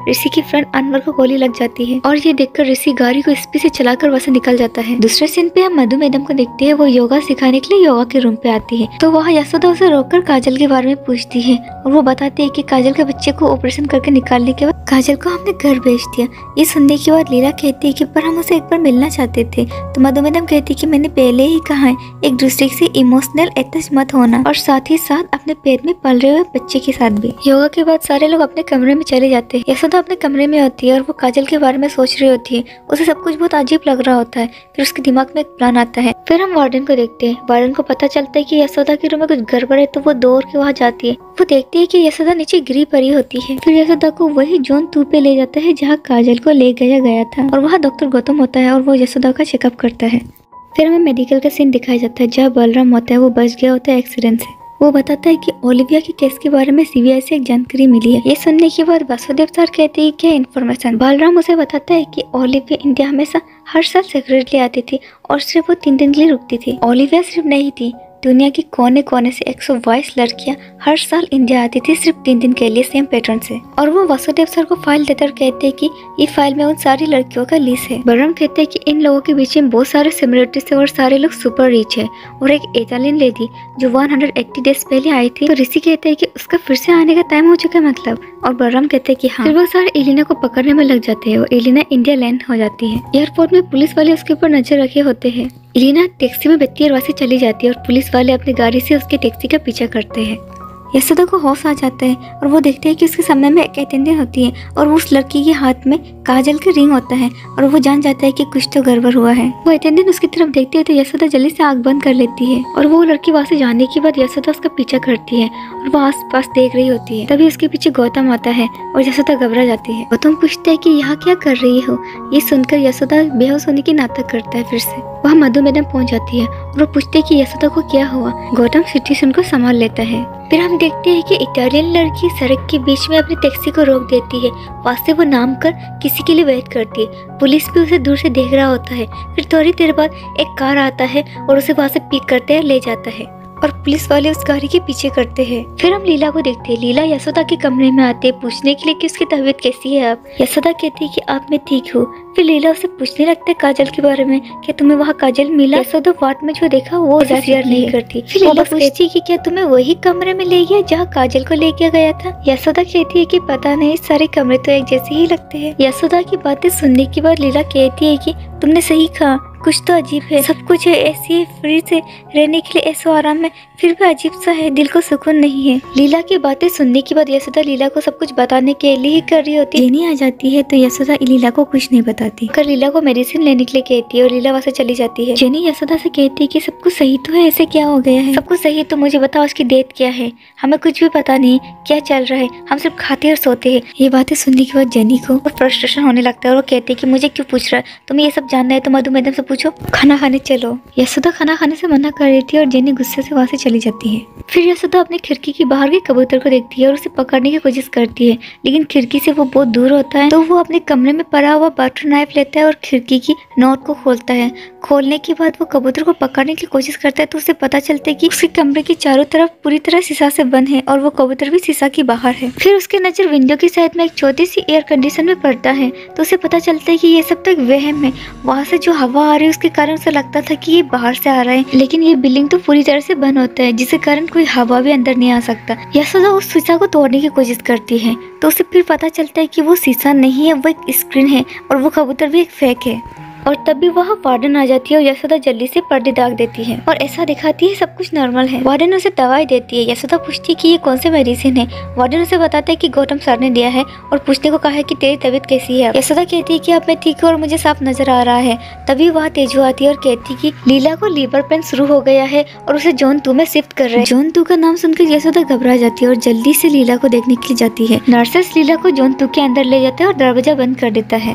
ऋषि की फ्रेंड अनवर को गोली लग जाती है और ये देखकर ऋषि गाड़ी को स्पीड से चलाकर वहाँ से निकल जाता है। दूसरे सीन पे हम मधु मैडम को देखते हैं, वो योगा सिखाने के लिए योगा के रूम पे आती है। तो वहाँ यशोदा उसे रोककर काजल के बारे में पूछती है और वो बताती है कि काजल के बच्चे को ऑपरेशन करके निकालने के बाद काजल को हमने घर भेज दिया। ये सुनने के बाद लीला कहती है कि पर हम उसे एक बार मिलना चाहते थे। तो मधु मैडम कहती है कि मैंने पहले ही कहा है एक दूसरे से इमोशनल अटैच मत होना और साथ ही साथ अपने पेट में पल रहे हुए बच्चे के साथ भी। योगा के बाद सारे लोग अपने कमरे में चले जाते हैं। यशोदा अपने कमरे में होती है और वो काजल के बारे में सोच रही होती है। उसे सब कुछ बहुत अजीब लग रहा होता है। फिर उसके दिमाग में एक प्लान आता है। फिर हम वार्डन को देखते हैं। वार्डन को पता चलता है कि यशोदा के रूम में कुछ गड़बड़ है, तो वो दौड़ के वहाँ जाती है। वो देखती है कि यशोदा नीचे गिरी पड़ी होती है। फिर यशोदा को वही जोन 2 पे ले जाता है जहाँ काजल को ले गया था और वहाँ डॉक्टर गौतम होता है और वो यशोदा का चेकअप करता है। फिर हमें मेडिकल का सीन दिखाया जाता है जहाँ बलराम होता है, वो बच गया होता है एक्सीडेंट से। वो बताता है कि ओलिविया के केस के बारे में सीबीआई से एक जानकारी मिली है। ये सुनने के बाद वासुदेव सर कहते हैं क्या इन्फॉर्मेशन। बलराम उसे बताता है कि ओलिविया इंडिया हमेशा हर साल सेक्रेटली आती थी और सिर्फ वो 3 दिन के लिए रुकती थी। ओलिविया सिर्फ नहीं थी, दुनिया के कोने कोने से 122 लड़कियां हर साल इंडिया आती थी सिर्फ 3 दिन के लिए सेम पैटर्न से। और वो वासुदेव सर को फाइल देते और कहते हैं कि ये फाइल में उन सारी लड़कियों का लिस्ट है। बलराम कहते हैं कि इन लोगों के बीच में बहुत सारे सिमिलरिटीज है और सारे लोग सुपर रिच है। और एक इटालियन लेडी जो 180 डेज पहले आई थी। तो ऋषि कहते हैं कि उसका फिर से आने का टाइम हो चुका है मतलब। और बलराम कहते हैं कि हाँ। फिर वो सारे एलिना को पकड़ने में लग जाते हैं और एलिना इंडिया लैंड हो जाती है। एयरपोर्ट में पुलिस वाले उसके ऊपर नजर रखे होते हैं। एलिना टैक्सी में बैठती है और वहाँ से चली जाती है और पुलिस वाले अपनी गाड़ी से उसके टैक्सी का पीछा करते हैं। यशोदा को होश आ जाता है और वो देखते हैं कि उसके सामने में एक अटेंडेंट होती है और उस लड़की के हाथ में काजल के रिंग होता है और वो जान जाता है कि कुछ तो गड़बड़ हुआ है। वो अटेंडेंट उसकी तरफ देखती है तो यशोदा जल्दी से आंख बंद कर लेती है और वो लड़की वहाँ से जाने के बाद यशोदा उसका पीछा करती है और वो आस पास देख रही होती है। तभी उसके पीछे गौतम आता है और यशोदा घबरा जाती है। गौतम पूछता है कि यहाँ क्या कर रही हो। ये सुनकर यशोदा बेहोश होने की नाटक करता है। फिर से वहाँ मधु मैडम पहुँच जाती है और वो पूछते है कि यशोदा को क्या हुआ। गौतम सिचुएशन को संभाल लेता है। फिर हम देखते हैं कि इटालियन लड़की सड़क के बीच में अपनी टैक्सी को रोक देती है। वहाँ से वो नाम कर किसी के लिए वेट करती है। पुलिस भी उसे दूर से देख रहा होता है। फिर थोड़ी देर बाद एक कार आता है और उसे वहाँ से पिक करते हैं, ले जाता है और पुलिस वाले उस गाड़ी के पीछे करते हैं। फिर हम लीला को देखते हैं। लीला यशोदा के कमरे में आते हैं पूछने के लिए कि उसकी तबीयत कैसी है अब। यशोदा कहती है कि अब मैं ठीक हूँ। फिर लीला उसे पूछने लगते है काजल के बारे में कि तुम्हें वहाँ काजल मिला। यशोदा वार्ड में जो देखा वो शेयर नहीं करती। फिर लीला पूछती है कि क्या तुम्हें वही कमरे में ले गया जहाँ काजल को लेके गया था। यशोदा कहती है कि पता नहीं, सारे कमरे तो एक जैसे ही लगते हैं। यशोदा की बातें सुनने के बाद लीला कहती है कि तुमने सही कहा, कुछ तो अजीब है। सब कुछ है ऐसी है, फ्री से रहने के लिए ऐसा आराम है, फिर भी अजीब सा है, दिल को सुकून नहीं है। लीला की बातें सुनने के बाद यशोदा लीला को सब कुछ बताने के लिए ही कर रही होती है। जेनी आ जाती है तो यशोदा लीला को कुछ नहीं बताती। कर लीला को मेडिसिन लेने के लिए कहती है और लीला वहाँ से चली जाती है। जेनी यशोदा से कहती है कि सब कुछ सही तो है, ऐसे क्या हो गया है। सब कुछ सही है तो मुझे बताओ उसकी डेट क्या है। हमें कुछ भी पता नहीं क्या चल रहा है, हम सिर्फ खाते और सोते हैं। ये बातें सुनने के बाद जेनी को फ्रस्ट्रेशन होने लगता है और वो कहती है कि मुझे क्यों पूछ रहा है, तुम्हें ये सब जानना है तो मधु मैडम से पूछो, खाना खाने चलो। यशोदा खाना खाने से मना कर रही थी और जेनी गुस्से से वहाँ से चली जाती है। फिर यशोदा अपनी खिड़की के बाहर के कबूतर को देखती है और उसे पकड़ने की कोशिश करती है, लेकिन खिड़की से वो बहुत दूर होता है। तो वो अपने कमरे में पड़ा हुआ बटर नाइफ लेता है और खिड़की की नोट को खोलता है। खोलने के बाद वो कबूतर को पकड़ने की कोशिश करता है तो उसे पता चलता है कि उसके कमरे के चारों तरफ पूरी तरह शीशा से बंद है और वो कबूतर भी शीशा के बाहर है। फिर उसके नजर विंडो की साइड में एक छोटी सी एयर कंडीशन में पड़ता है तो उसे पता चलता है कि ये सब तो एक वहम है। वहाँ से जो हवा आ रही है उसके कारण उसे लगता था कि ये बाहर से आ रहा है, लेकिन ये बिल्डिंग तो पूरी तरह से बंद होता है जिसके कारण कोई हवा भी अंदर नहीं आ सकता। यशोदा उस शीशा को तोड़ने की कोशिश करती है तो उसे फिर पता चलता है कि वो शीशा नहीं है, वो एक स्क्रीन है और वो कबूतर भी एक फेक है। और तभी वहाँ वार्डन आ जाती है और यशोदा जल्दी से पर्दे ढक देती है और ऐसा दिखाती है सब कुछ नॉर्मल है। वार्डन उसे दवाई देती है। यशोदा पूछती है कि ये कौन से मेडिसिन है। वार्डन उसे बताता है कि गौतम सर ने दिया है और पूछने को कहा है कि तेरी तबीयत कैसी है। यशोदा कहती है कि अब मैं ठीक हूँ और मुझे साफ नजर आ रहा है। तभी वहाँ तेजू आती है और कहती है कि लीला को लीवर पेन शुरू हो गया है और उसे जोन 2 में शिफ्ट कर रहे हैं। जोन 2 का नाम सुनकर यशोदा घबरा जाती है और जल्दी से लीला को देखने के लिए जाती है। नर्सेस लीला को जोन 2 के अंदर ले जाते हैं और दरवाजा बंद कर देता है।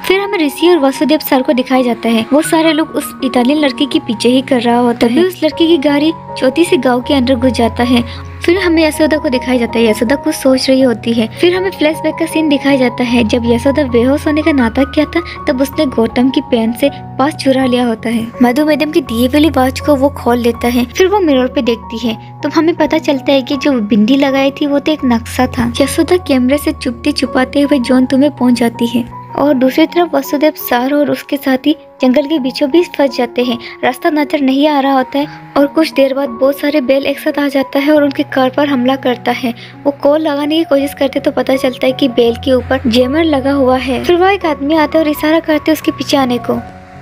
फिर हमें ऋषि और वासुदेव सर को दिखाया जाता है। वो सारे लोग उस इटालियन लड़के के पीछे ही कर रहा होता है। उस लड़के की गाड़ी छोटी सी गांव के अंदर घुस जाता है। फिर हमें यशोदा को दिखाया जाता है। यशोदा कुछ सोच रही होती है। फिर हमें फ्लैशबैक का सीन दिखाया जाता है। जब यशोदा बेहोश होने का नाटक किया था तब उसने गौतम की पेन से वॉच चुरा लिया होता है। मधु मैडम की दिए वाली वॉच को वो खोल लेता है। फिर वो मिरर पे देखती है तो हमें पता चलता है कि जो बिंदी लगाई थी वो तो एक नक्शा था। यशोदा कैमरे से चुपती छुपाते हुए जौन तुम्हें पहुंच जाती है और दूसरी तरफ वासुदेव सर और उसके साथी जंगल के बीचों बीच फंस जाते हैं। रास्ता नजर नहीं आ रहा होता है और कुछ देर बाद बहुत सारे बैल एक साथ आ जाता है और उनकी कार पर हमला करता है। वो कॉल लगाने की कोशिश करते तो पता चलता है कि बैल के ऊपर जैमर लगा हुआ है। फिर वह एक आदमी आता है और इशारा करते उसके पीछे आने को।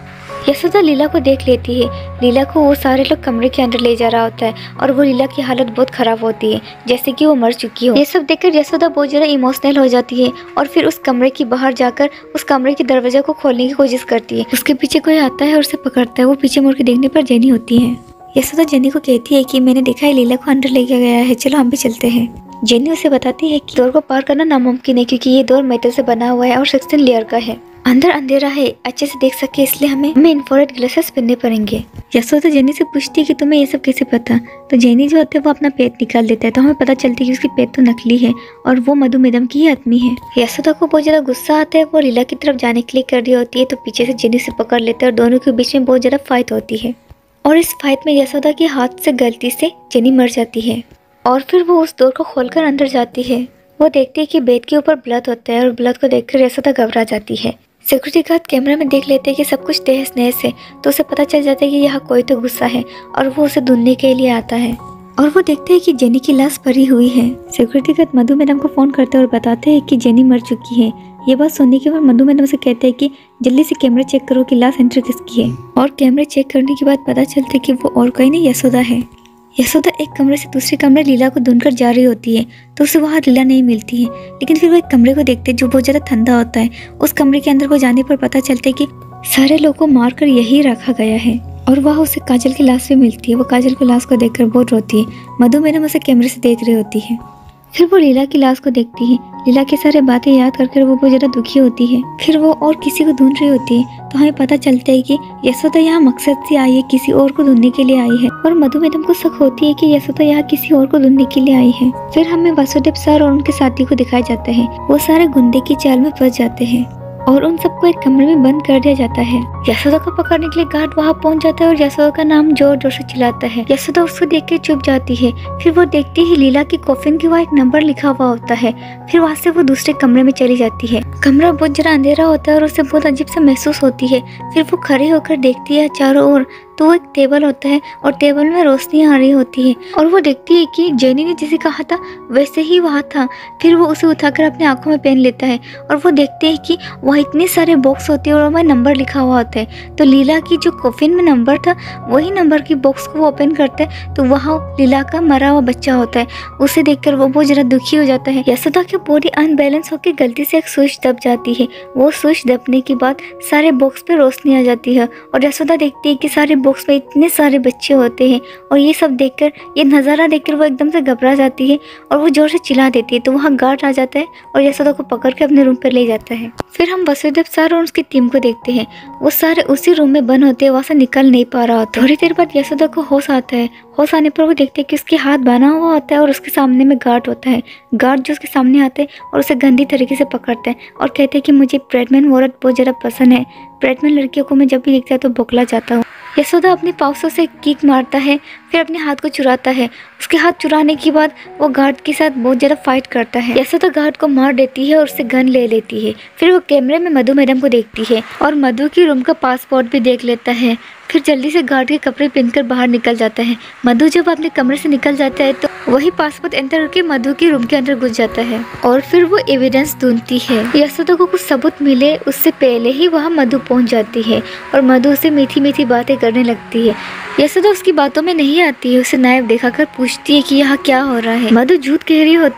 यशोदा लीला को देख लेती है। लीला को वो सारे लोग कमरे के अंदर ले जा रहा होता है और वो लीला की हालत बहुत खराब होती है, जैसे कि वो मर चुकी हो। ये सब देखकर यशोदा बहुत ज्यादा इमोशनल हो जाती है और फिर उस कमरे की बाहर जाकर उस कमरे के दरवाजे को खोलने की कोशिश करती है। उसके पीछे कोई आता है और उसे पकड़ता है। वो पीछे मुड़ के देखने पर जेनी होती है। यशोदा जेनी को कहती है कि मैंने देखा है लीला को अंदर लेके गया है, चलो हम भी चलते हैं। जेनी उसे बताती है कि डोर को पार करना नामुमकिन है क्योंकि ये डोर मेटल से बना हुआ है और 16 लेयर का है। अंदर अंधेरा है, अच्छे से देख सके इसलिए हमें इंफ्रारेड ग्लासेस पहनने पड़ेंगे। यशोदा जेनी से पूछती है कि तुम्हें ये सब कैसे पता। तो जेनी जो होते है वो अपना पेट निकाल देता है तो हमें पता चलती है कि उसकी पेट तो नकली है और वो मधु मैडम की ही आदमी है। यशोदा को बहुत ज्यादा गुस्सा आता है। वो लीला की तरफ जाने के लिए कर रही होती है तो पीछे से जेनी से पकड़ लेता है और दोनों के बीच में बहुत ज्यादा फाइट होती है और इस फाइट में यशोदा के हाथ से गलती से जेनी मर जाती है और फिर वो उस डोर को खोलकर अंदर जाती है। वो देखती है कि बेड के ऊपर ब्लड होता है और ब्लड को देखकर यशोदा घबरा जाती है। सिक्योरिटी गार्ड कैमरा में देख लेते हैं कि सब कुछ तहस नहस है तो उसे पता चल जाता है कि यहाँ कोई तो गुस्सा है और वो उसे ढूंढने के लिए आता है और वो देखते हैं कि जेनी की लाश पड़ी हुई है। सिक्योरिटी गार्ड मधु मैडम को फोन करते हैं और बताते हैं कि जेनी मर चुकी है। ये बात सुनने के बाद मधु मैडम से कहते हैं कि जल्दी से कैमरा चेक करो कि लाश एंट्री किसकी है और कैमरे चेक करने के बाद पता चलता है कि वो और कोई नहीं यशोदा है। यशोदा एक कमरे से दूसरे कमरे लीला को ढूंढकर जा रही होती है तो उसे वहाँ लीला नहीं मिलती है। लेकिन फिर वो एक कमरे को देखते हैं जो बहुत ज्यादा ठंडा होता है। उस कमरे के अंदर को जाने पर पता चलता है कि सारे लोगों को मारकर यही रखा गया है और वहाँ उसे काजल की लाश भी मिलती है। वो काजल की लाश को देखकर बहुत रोती है। मधु मैडम उसे कैमरे से देख रही होती है। फिर वो लीला की लाश को देखती है। लीला की सारे बातें याद करके वो बहुत ज्यादा दुखी होती है। फिर वो और किसी को ढूंढ रही होती है तो हमें पता चलता है कि यशोदा यहाँ मकसद से आई है, किसी और को ढूंढने के लिए आई है और मधु मैडम को शक होती है कि यशोदा यहाँ किसी और को ढूंढने के लिए आई है। फिर हमें वासुदेव सर और उनके साथी को दिखाया जाता है। वो सारे गुंडे की चाल में फंस जाते हैं और उन सबको एक कमरे में बंद कर दिया जाता है। यशोदा को पकड़ने के लिए गार्ड वहाँ पहुँच जाता है और यशोदा का नाम जोर जोर से चिल्लाता है। यशोदा उसको देख के चुप जाती है। फिर वो देखती है लीला की कॉफिन के वहाँ एक नंबर लिखा हुआ होता है। फिर वहाँ से वो दूसरे कमरे में चली जाती है। कमरा बहुत जरा अंधेरा होता है और उसे बहुत अजीब सा महसूस होती है। फिर वो खड़ी होकर देखती है चारों ओर तो वो एक टेबल होता है और टेबल में रोशनी आ रही होती है और वो देखती है कि जेनी ने जैसे कहा था वैसे ही वहाँ था। फिर वो उसे उठाकर अपनी आंखों में पहन लेता है और वो देखते हैं कि वहाँ इतने सारे बॉक्स होते हैं और वहाँ नंबर लिखा हुआ होता है। तो लीला की जो कॉफिन में नंबर था वही नंबर की बॉक्स को वो ओपन करता है तो वहाँ लीला का मरा हुआ बच्चा होता है। उसे देखकर वो बहुत ज़्यादा दुखी हो जाता है। यशोदा की बॉडी अनबैलेंस होकर गलती से एक स्विच दब जाती है। वो स्विच दबने के बाद सारे बॉक्स पे रोशनी आ जाती है और यशोदा देखती है कि सारे बॉक्स में इतने सारे बच्चे होते हैं और ये सब देखकर, ये नज़ारा देखकर वो एकदम से घबरा जाती है और वो जोर से चिल्ला देती है। तो वहाँ गार्ड आ जाता है और यशोदा को पकड़ के अपने रूम पर ले जाता है। फिर हम वासुदेव सर और उसकी टीम को देखते हैं। वो सारे उसी रूम में बंद होते हैं, वहाँ से निकल नहीं पा रहा होता। थोड़ी देर बाद यशोदा को होश आता है। होश आने पर वो देखते हैं कि उसके हाथ बना हुआ होता है और उसके सामने में गार्ड होता है। गार्ड जो उसके सामने आते हैं और उसे गंदी तरीके से पकड़ते हैं और कहते हैं कि मुझे प्रेग्नेंट औरत बहुत ज़्यादा पसंद है। प्रेग्नेंट लड़कियों को मैं जब भी देखता है तो बौखला जाता हूँ। यशोदा अपने पाँव से किक मारता है, फिर अपने हाथ को चुराता है। उसके हाथ चुराने के बाद वो गार्ड के साथ बहुत ज़्यादा फाइट करता है। यशोदा गार्ड को मार देती है और उससे गन ले लेती है। फिर वो कैमरे में मधु मैडम को देखती है और मधु की रूम का पासपोर्ट भी देख लेता है। फिर जल्दी से गार्ड के कपड़े पहनकर बाहर निकल जाता है। मधु जब अपने कमरे से निकल जाता है तो वही पासपोर्ट एंटर करके मधु के रूम के अंदर घुस जाता है और फिर वो एविडेंस ढूंढती है। यशोदा को कुछ सबूत मिले उससे पहले ही वहाँ मधु पहुँच जाती है और मधु से मीठी मीठी बातें करने लगती है। यशोदा उसकी बातों में नहीं आती है। उसे नायब दिखाकर पूछती है कि यहाँ क्या हो रहा है। मधु झूठ कह रही होती है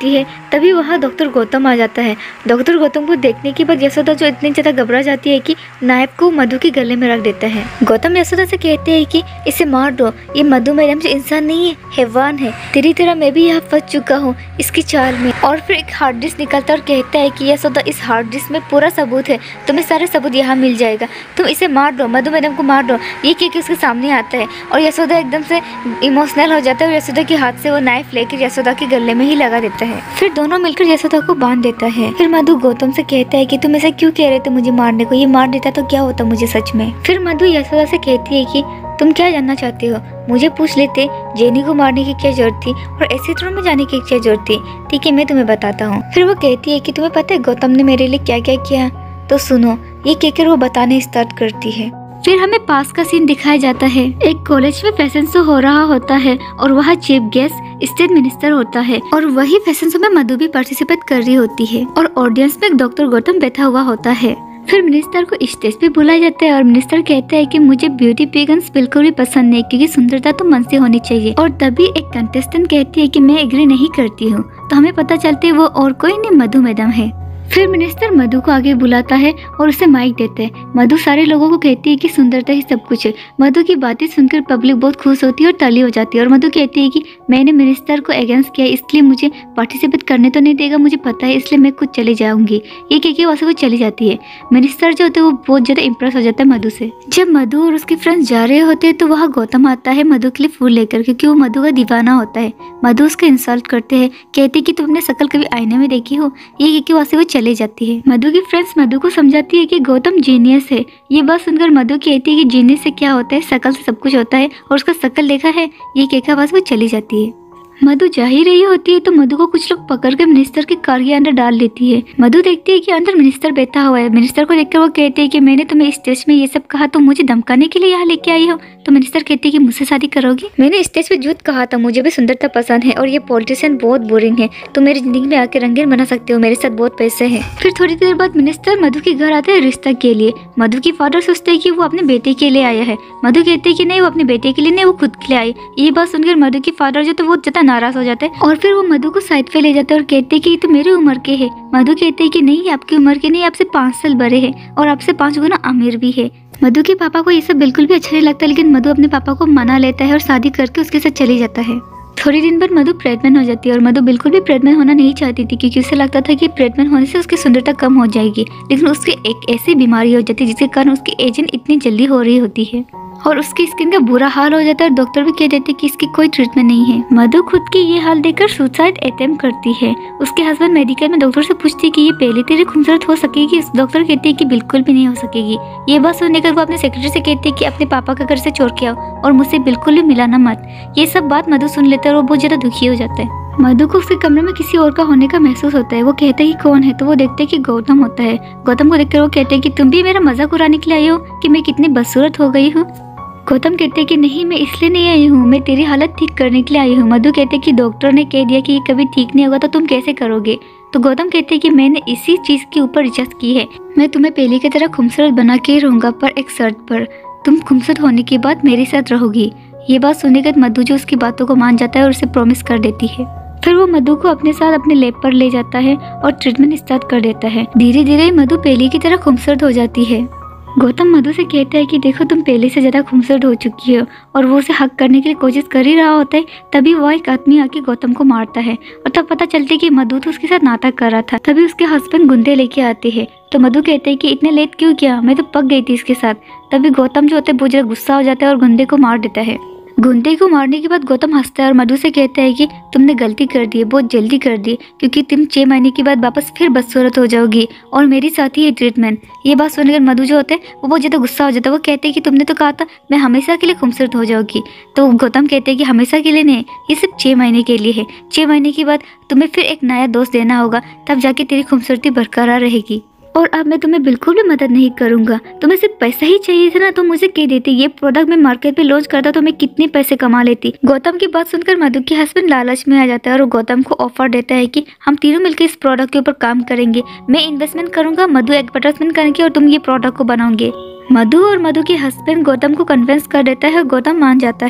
तभी वहाँ डॉक्टर गौतम आ जाता है। डॉक्टर गौतम को देखने के बाद यशोदा जो इतनी ज़्यादा घबरा जाती है कि नायब को मधु के गले में रख देता है। गौतम यशोदा से कहते हैं कि इसे मार दो, ये मधु मैडम जो इंसान नहीं है, हैवान है। तेरी तरह मैं भी यहाँ फंस चुका हूँ इसकी चाल में। और फिर एक हार्ड डिस्क निकलता है और कहता है कि यशोदा इस हार्ड डिस्क में पूरा सबूत है, तुम्हें सारे सबूत यहाँ मिल जाएगा, तुम इसे मार दो, मधु मैडम को मार दो। ये कह के उसके सामने आता है और यशोदा एकदम से इमोशनल हो जाता है और यशोदा के हाथ से वो नाइफ लेकर यशोदा के गले में ही लगा देता है। फिर दोनों मिलकर यशोदा को बांध देता है। फिर मधु गौतम से कहता है कि तुम ऐसा क्यों कह रहे थे मुझे मारने को, ये मार देता तो क्या होता मुझे सच में। फिर मधु यशोदा से कहती है कि तुम क्या जानना चाहते हो, मुझे पूछ लेते, जेनी को मारने की क्या जरूरत थी और ऐसे रूम में जाने की क्या जरूरत थी। ठीक है, मैं तुम्हें बताता हूँ। फिर वो कहती है कि तुम्हें पता है गौतम ने मेरे लिए क्या क्या किया, तो सुनो। ये कहकर वो बताने स्टार्ट करती है। फिर हमें पास का सीन दिखाया जाता है। एक कॉलेज में फैशन शो हो रहा होता है और वहाँ चीफ गेस्ट स्टेट मिनिस्टर होता है और वही फैशन शो में मधु भी पार्टिसिपेट कर रही होती है और ऑडियंस में डॉक्टर गौतम बैठा हुआ होता है। फिर मिनिस्टर को स्टेज पे बुलाया जाता है और मिनिस्टर कहता है कि मुझे ब्यूटी पिगन्स बिल्कुल भी पसंद नहीं, क्योंकि सुंदरता तो मन से होनी चाहिए। और तभी एक कंटेस्टेंट कहती है कि मैं एग्री नहीं करती हूँ, तो हमें पता चलती है वो और कोई नहीं मधु मैडम है। फिर मिनिस्टर मधु को आगे बुलाता है और उसे माइक देते हैं। मधु सारे लोगों को कहती है कि सुंदरता ही सब कुछ है। मधु की बातें सुनकर पब्लिक बहुत खुश होती है और ताली हो जाती है और मधु कहती है कि मैंने मिनिस्टर को अगेंस्ट किया, इसलिए मुझे पार्टिसिपेट करने तो नहीं देगा, मुझे पता है, इसलिए मैं खुद चली जाऊंगी। ये कह के वहाँ से वो चली जाती है। मिनिस्टर जो होते हैं वो बहुत ज्यादा इम्प्रेस हो जाता है मधु से। जब मधु और उसके फ्रेंड्स जा रहे होते हैं तो वहाँ गौतम आता है मधु के लिए फूल लेकर, क्योंकि वो मधु का दीवाना होता है। मधु उसको इंसल्ट करते हैं, कहते कि तुम अपने शक्ल कभी आईने में देखी हो। ये कह के वहाँ से वो चले जाती है। मधु की फ्रेंड्स मधु को समझाती है कि गौतम जीनियस है। ये बात सुनकर मधु कहती है कि जीनियस से क्या होता है, शक्ल से सब कुछ होता है और उसका शक्ल देखा है। ये कहकर बस वो चली जाती है। मधु जा ही रही होती है तो मधु को कुछ लोग पकड़ के मिनिस्टर की कार के अंदर डाल देती है। मधु देखती है कि अंदर मिनिस्टर बैठा हुआ है। मिनिस्टर को देखकर वो कहती है कि मैंने तुम्हें स्टेज में ये सब कहा तो मुझे धमकाने के लिए यहाँ लेके आई हो। तो मिनिस्टर कहती है कि मुझसे शादी करोगी? मैंने स्टेज पे झूठ कहा था, मुझे भी सुंदरता पसंद है और ये पॉलिटिशियन बहुत बोरिंग है, तो मेरी जिंदगी में आके रंगीन बना सकते हो, मेरे साथ बहुत पैसे हैं। फिर थोड़ी देर बाद मिनिस्टर मधु के घर आते हैं रिश्ता के लिए। मधु की फादर सोचते है कि वो अपने बेटे के लिए आया है। मधु कहते है कि नहीं, वो अपने बेटे के लिए नहीं, वो खुद के लिए आई। ये बात सुनकर मधु की फादर जो तो बहुत ज्यादा नाराज हो जाते हैं और फिर वो मधु को साइड पे ले जाते हैं और कहते हैं कि ये तो मेरी उम्र के है। मधु कहते हैं कि नहीं, आपकी उम्र के नहीं, आपसे 5 साल बड़े हैं और आपसे 5 गुना अमीर भी है। मधु के पापा को ये सब बिल्कुल भी अच्छा नहीं लगता, लेकिन मधु अपने पापा को मना लेता है और शादी करके उसके साथ चली जाता है। थोड़ी दिन बाद मधु प्रेग्नेंट हो जाती है और मधु बिल्कुल भी प्रेग्नेंट होना नहीं चाहती थी, क्योंकि उसे लगता था कि प्रेग्नेंट होने से उसकी सुंदरता कम हो जाएगी। लेकिन उसकी एक ऐसी बीमारी हो जाती है जिसके कारण उसकी एजिंग इतनी जल्दी हो रही होती है और उसकी स्किन का बुरा हाल हो जाता है और डॉक्टर भी कह देते कि इसकी कोई ट्रीटमेंट नहीं है। मधु खुद की ये हाल देखकर सुसाइड अटेम्प्ट करती है। उसके हस्बैंड मेडिकल में डॉक्टर से पूछती है कि ये पहले तेरे खूबसूरत हो सकेगी? डॉक्टर कहती है कि बिल्कुल भी नहीं हो सकेगी। ये बात सुनने कर वो अपने सेक्रेटरी से कहती है कि अपने पापा का घर से छोड़ के आओ और मुझसे बिल्कुल भी मिलाना मत। ये सब बात मधु सुन लेता है और वो बहुत ज्यादा दुखी हो जाता है। मधु को उसके कमरे में किसी और का होने का महसूस होता है। वो कहता है कि कौन है, तो वो देखते है कि गौतम होता है। गौतम को देखकर वो कहते हैं कि तुम भी मेरा मजाक उड़ाने के लिए आई हो कि मैं कितनी बदसूरत हो गई हूँ। गौतम कहते हैं कि नहीं, मैं इसलिए नहीं आई हूँ, मैं तेरी हालत ठीक करने के लिए आई हूँ। मधु कहते हैं कि डॉक्टर ने कह दिया कि ये कभी ठीक नहीं होगा, तो तुम कैसे करोगे? तो गौतम कहते हैं कि मैंने इसी चीज के ऊपर रिसर्च की है, मैं तुम्हें पहले की तरह खूबसूरत बना के रहूंगा, पर एक शर्त पर, तुम खूबसूरत होने के बाद मेरे साथ रहोगी। ये बात सुनने के बाद मधु जो उसकी बातों को मान जाता है और उसे प्रॉमिस कर देती है। फिर वो मधु को अपने साथ अपने लैब पर ले जाता है और ट्रीटमेंट स्टार्ट कर देता है। धीरे धीरे मधु पहले की तरह खूबसूरत हो जाती है। गौतम मधु से कहता है कि देखो, तुम पहले से ज्यादा खूबसूरत हो चुकी हो, और वो उसे हक करने के लिए कोशिश कर ही रहा होता है। तभी वो एक आदमी आके गौतम को मारता है और तब पता चलता है कि मधु तो उसके साथ नाटक कर रहा था। तभी उसके हस्बैंड गुंडे लेके आते हैं। तो मधु कहते हैं कि इतने लेट क्यों किया, मैं तो पक गई थी इसके साथ। तभी गौतम जो होता है बहुत ज्यादा गुस्सा हो जाता है और गुंडे को मार देता है। गुंडे को मारने के बाद गौतम हंसता है और मधु से कहता है कि तुमने गलती कर दी है, बहुत जल्दी कर दी, क्योंकि तुम 6 महीने के बाद वापस फिर बदसूरत हो जाओगी और मेरी साथ ही है ट्रीटमेंट। ये बात सुनकर मधु जो होते हैं वो बहुत ज़्यादा गुस्सा हो जाता है। वो कहते हैं कि तुमने तो कहा था मैं हमेशा के लिए खूबसूरत हो जाऊगी। तो गौतम कहते हैं कि हमेशा के लिए नहीं, ये सिर्फ 6 महीने के लिए है। 6 महीने के बाद तुम्हें फिर एक नया दोस्त देना होगा, तब जाके तेरी खूबसूरती बरकरार रहेगी। और अब मैं तुम्हें बिल्कुल भी मदद नहीं करूंगा। तुम्हें सिर्फ पैसा ही चाहिए था ना, तो मुझे कह देती, ये प्रोडक्ट मैं मार्केट पे लॉन्च करता तो मैं कितने पैसे कमा लेती। गौतम की बात सुनकर मधु के हस्बैंड लालच में आ जाता है और गौतम को ऑफर देता है कि हम तीनों मिलकर इस प्रोडक्ट के ऊपर काम करेंगे, मैं इन्वेस्टमेंट करूंगा, मधु एडवर्टाइजमेंट करेंगे और तुम ये प्रोडक्ट को बनाओगे। मधु और मधु के हस्बैंड गौतम को कन्विंस कर देता है और गौतम मान जाता है।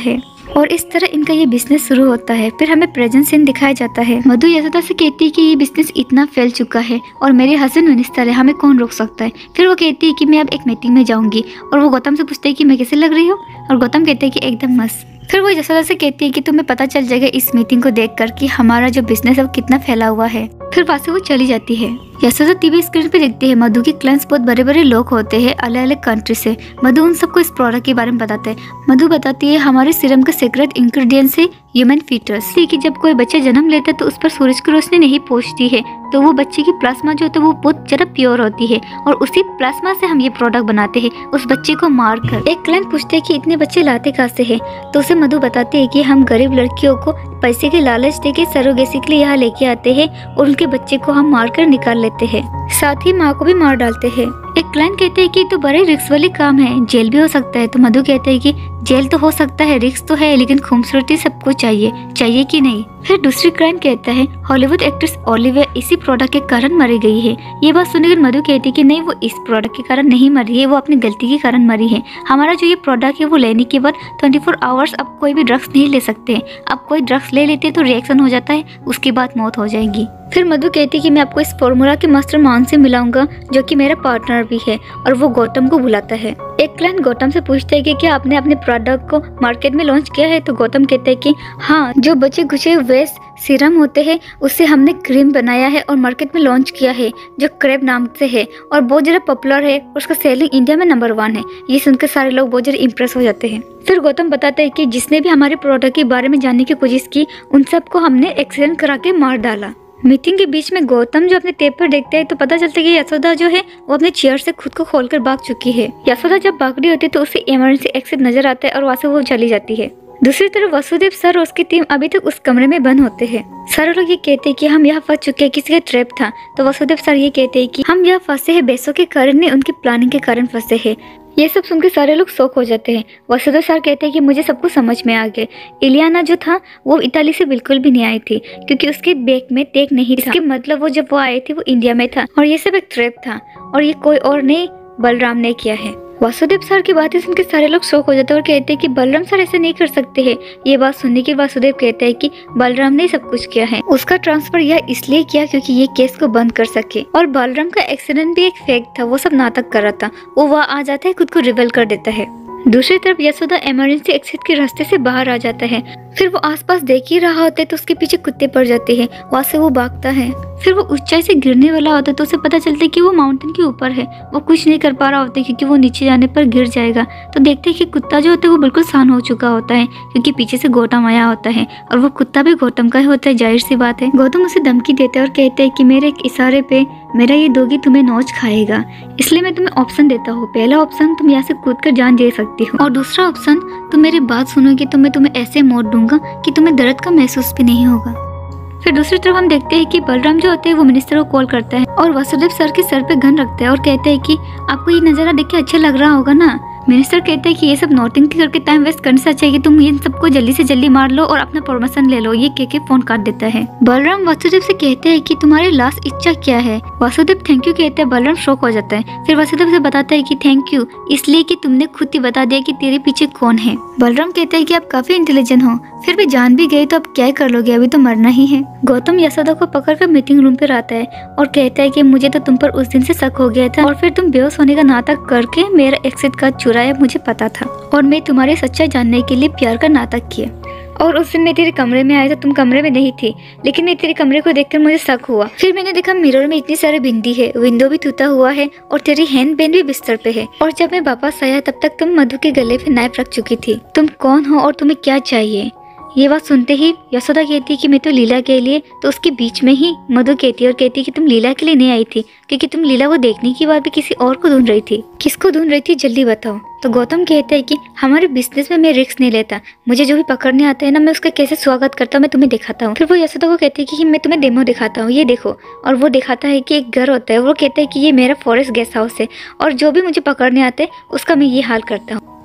और इस तरह इनका ये बिजनेस शुरू होता है। फिर हमें प्रेजेंट सीन दिखाया जाता है। मधु यशोदा से कहती है कि ये बिजनेस इतना फैल चुका है और मेरे हस्बैंड मिनिस्टर है, हमें कौन रोक सकता है। फिर वो कहती है कि मैं अब एक मीटिंग में जाऊंगी और वो गौतम से पूछते है कि मैं कैसे लग रही हूँ और गौतम कहते हैं कि एकदम मस्त। फिर वो यशोदा से कहती है कि तुम्हें पता चल जाएगा इस मीटिंग को देखकर कि हमारा जो बिजनेस है वो कितना फैला हुआ है। फिर वहाँ से वो चली जाती है। यशोदा टीवी स्क्रीन पे देखती है मधु के क्लाइंट्स बहुत बड़े बड़े लोग होते हैं अलग अलग कंट्री से। मधु उन सबको इस प्रोडक्ट के बारे में बताते हैं। मधु बताती है हमारे सीरम का सीक्रेट इंग्रेडिएंट्स है ह्यूमन फीटस, कि जब कोई बच्चा जन्म लेता है तो उस पर सूरज की रोशनी नहीं पहुंचती है तो वो बच्चे की प्लाज्मा जो होता है वो बहुत ज्यादा प्योर होती है और उसी प्लाज्मा से हम ये प्रोडक्ट बनाते हैं उस बच्चे को मार कर। एक क्लाइंट पूछते है कि इतने बच्चे लाते कहाँ से है तो उसे मधु बताती है कि हम गरीब लड़कियों को पैसे के लालच देके सरोगेसी के लिए यहाँ लेके आते हैं और उनके बच्चे को हम मार कर निकाल लेते हैं, साथ ही माँ को भी मार डालते हैं। एक क्लाइंट कहते हैं कि तो बड़े रिस्क वाली काम है, जेल भी हो सकता है। तो मधु कहते हैं कि जेल तो हो सकता है, रिस्क तो है, लेकिन खूबसूरती सबको चाहिए कि नहीं। फिर दूसरी क्लाइंट कहता है हॉलीवुड एक्ट्रेस ओलिविया इसी प्रोडक्ट के कारण मरी गई है। ये बात सुनकर मधु कहती है कि नहीं, वो इस प्रोडक्ट के कारण नहीं मरी है, वो अपनी गलती के कारण मरी है। हमारा जो ये प्रोडक्ट है वो लेने के बाद 24 आवर्स अब कोई भी ड्रग्स नहीं ले सकते। अब कोई ड्रग्स ले लेते तो रिएक्शन हो जाता है, उसके बाद मौत हो जाएगी। फिर मधु कहती है कि मैं आपको इस फॉर्मूला के मास्टर मान से मिलाऊंगा जो कि मेरा पार्टनर भी है, और वो गौतम को बुलाता है। एक क्लाइंट गौतम से पूछता है कि क्या आपने अपने प्रोडक्ट को मार्केट में लॉन्च किया है। तो गौतम कहते हैं कि हाँ, जो बचे कुचे वेस्ट सीरम होते हैं उससे हमने क्रीम बनाया है और मार्केट में लॉन्च किया है जो क्रेब नाम से है और बहुत ज्यादा पॉपुलर है, उसका सेलिंग इंडिया में नंबर 1 है। ये सुनकर सारे लोग बहुत ज्यादा इम्प्रेस हो जाते हैं। फिर गौतम बताता है कि जिसने भी हमारे प्रोडक्ट के बारे में जानने की कोशिश की उन सबको हमने एक्सीडेंट करा के मार डाला। मीटिंग के बीच में गौतम जो अपने टेप पर देखता है तो पता चलता है कि यशोदा जो है वो अपने चेयर से खुद को खोलकर भाग चुकी है। यशोदा जब भाग रही होती है तो उसे इमरजेंसी एक्सिट नजर आता है और वहाँ से वो चली जाती है। दूसरी तरफ वासुदेव सर और उसकी टीम अभी तक उस कमरे में बंद होते हैं। सारे लोग ये कहते हैं कि हम यहाँ फंस चुके हैं, किसी का ट्रैप था। तो वासुदेव सर ये कहते हैं कि हम यहाँ फंसे हैं बेसों के कारण नहीं, उनकी प्लानिंग के कारण फंसे हैं। ये सब सुनकर सारे लोग शॉक हो जाते हैं। वासुदेव सर कहते हैं कि मुझे सब कुछ समझ में आ गया। इलियाना जो था वो इताली से बिल्कुल भी नहीं आई थी क्योंकि उसके बैग में टैग नहीं था। इसके मतलब वो जब वो आई थी वो इंडिया में था और ये सब एक ट्रैप था और ये कोई और नहीं बलराम ने किया है। वासुदेव सर की बातें सुनकर सारे लोग शॉक हो जाते हैं और कहते हैं कि बलराम सर ऐसे नहीं कर सकते हैं। ये बात सुनने के वासुदेव कहता है कि बलराम ने सब कुछ किया है, उसका ट्रांसफर यह इसलिए किया क्योंकि ये केस को बंद कर सके, और बलराम का एक्सीडेंट भी एक फेक था, वो सब नाटक कर रहा था। वो वहाँ आ जाता है, खुद को रिवेल कर देता है। दूसरी तरफ यशोदा इमरजेंसी एक्सिट के रास्ते से बाहर आ जाता है। फिर वो आसपास देख ही रहा होता है तो उसके पीछे कुत्ते पड़ जाते हैं, वहाँ से वो भागता है। फिर वो ऊंचाई से गिरने वाला होता है तो उसे पता चलता है कि वो माउंटेन के ऊपर है। वो कुछ नहीं कर पा रहा होता है क्योंकि वो नीचे जाने पर गिर जाएगा। तो देखते हैं कि कुत्ता जो होता है वो बिल्कुल शांत हो चुका होता है क्योंकि पीछे से गौतम आया होता है और वो कुत्ता भी गौतम का ही होता है, जाहिर सी बात है। गौतम उसे धमकी देता है और कहता है कि मेरे एक इशारे पे मेरा ये डॉगी तुम्हें नोच खाएगा, इसलिए मैं तुम्हें ऑप्शन देता हूँ। पहला ऑप्शन, तुम यहाँ से कूद कर जान दे सकती हो, और दूसरा ऑप्शन, तुम मेरी बात सुनोगी तो मैं तुम्हें ऐसे मौत दूंगा कि तुम्हें दर्द का महसूस भी नहीं होगा। फिर दूसरी तरफ हम देखते हैं कि बलराम जो होते हैं वो मिनिस्टर को कॉल करता है और वासुदेव सर के सर पे गन रखता है और कहता है कि आपको ये नजारा देख के अच्छा लग रहा होगा ना। मिनिस्टर कहते हैं कि ये सब नोटिंग करके टाइम वेस्ट करने से अच्छा है कि तुम इन सबको जल्दी से जल्दी मार लो और अपना प्रमोशन ले लो। ये कह के फोन काट देता है। बलराम वासुदेव से कहते हैं कि तुम्हारी लास्ट इच्छा क्या है। वासुदेव थैंक यू कहते हैं। बलराम शॉक हो जाता है। फिर वासुदेव से बताता है कि थैंक यू इसलिए कि तुमने खुद ही बता दिया कि तेरे पीछे कौन है। बलराम कहता है कि आप काफी इंटेलिजेंट हो, फिर भी जान भी गई तो अब क्या कर लोगे, अभी तो मरना ही है। गौतम यशोदा को पकड़कर मीटिंग रूम पर आता है और कहता है कि मुझे तो तुम पर उस दिन से शक हो गया था और फिर तुम बेहोश होने का नाटक करके मेरा एक्सिट कार्ड चुराया, मुझे पता था और मैं तुम्हारी सच्चाई जानने के लिए प्यार का नाटक किया। और उस दिन मैं तेरे कमरे में आया था, तुम कमरे में नहीं थी, लेकिन मैं तेरे कमरे को देखकर मुझे शक हुआ। फिर मैंने देखा मिरर में इतनी सारी बिंदी है, विंडो भी टूटा हुआ है और तेरी हैंड बैंड भी बिस्तर पे है। और जब मैं वापस आया तब तक तुम मधु के गले पे नाइफ रख चुकी थी। तुम कौन हो और तुम्हें क्या चाहिए? ये बात सुनते ही यशोदा कहती है कि मैं तो लीला के लिए, तो उसके बीच में ही मधु कहती है और कहती है कि तुम लीला के लिए नहीं आई थी क्योंकि तुम लीला को देखने के बाद भी किसी और को ढूंढ रही थी। किसको ढूंढ रही थी जल्दी बताओ। तो गौतम कहता है कि हमारे बिजनेस में मैं रिस्क नहीं लेता, मुझे जो भी पकड़ने आता है ना मैं उसका कैसे स्वागत करता हूँ, मैं तुम्हें दिखाता हूँ। फिर वो यशोदा को कहती है कि मैं तुम्हें डेमो दिखाता हूँ, ये देखो। और वो दिखाता है कि एक घर होता है, वो कहता है कि ये मेरा फॉरेस्ट गेस्ट हाउस है और जो भी मुझे पकड़ने आता है उसका मैं ये हाल करता हूँ।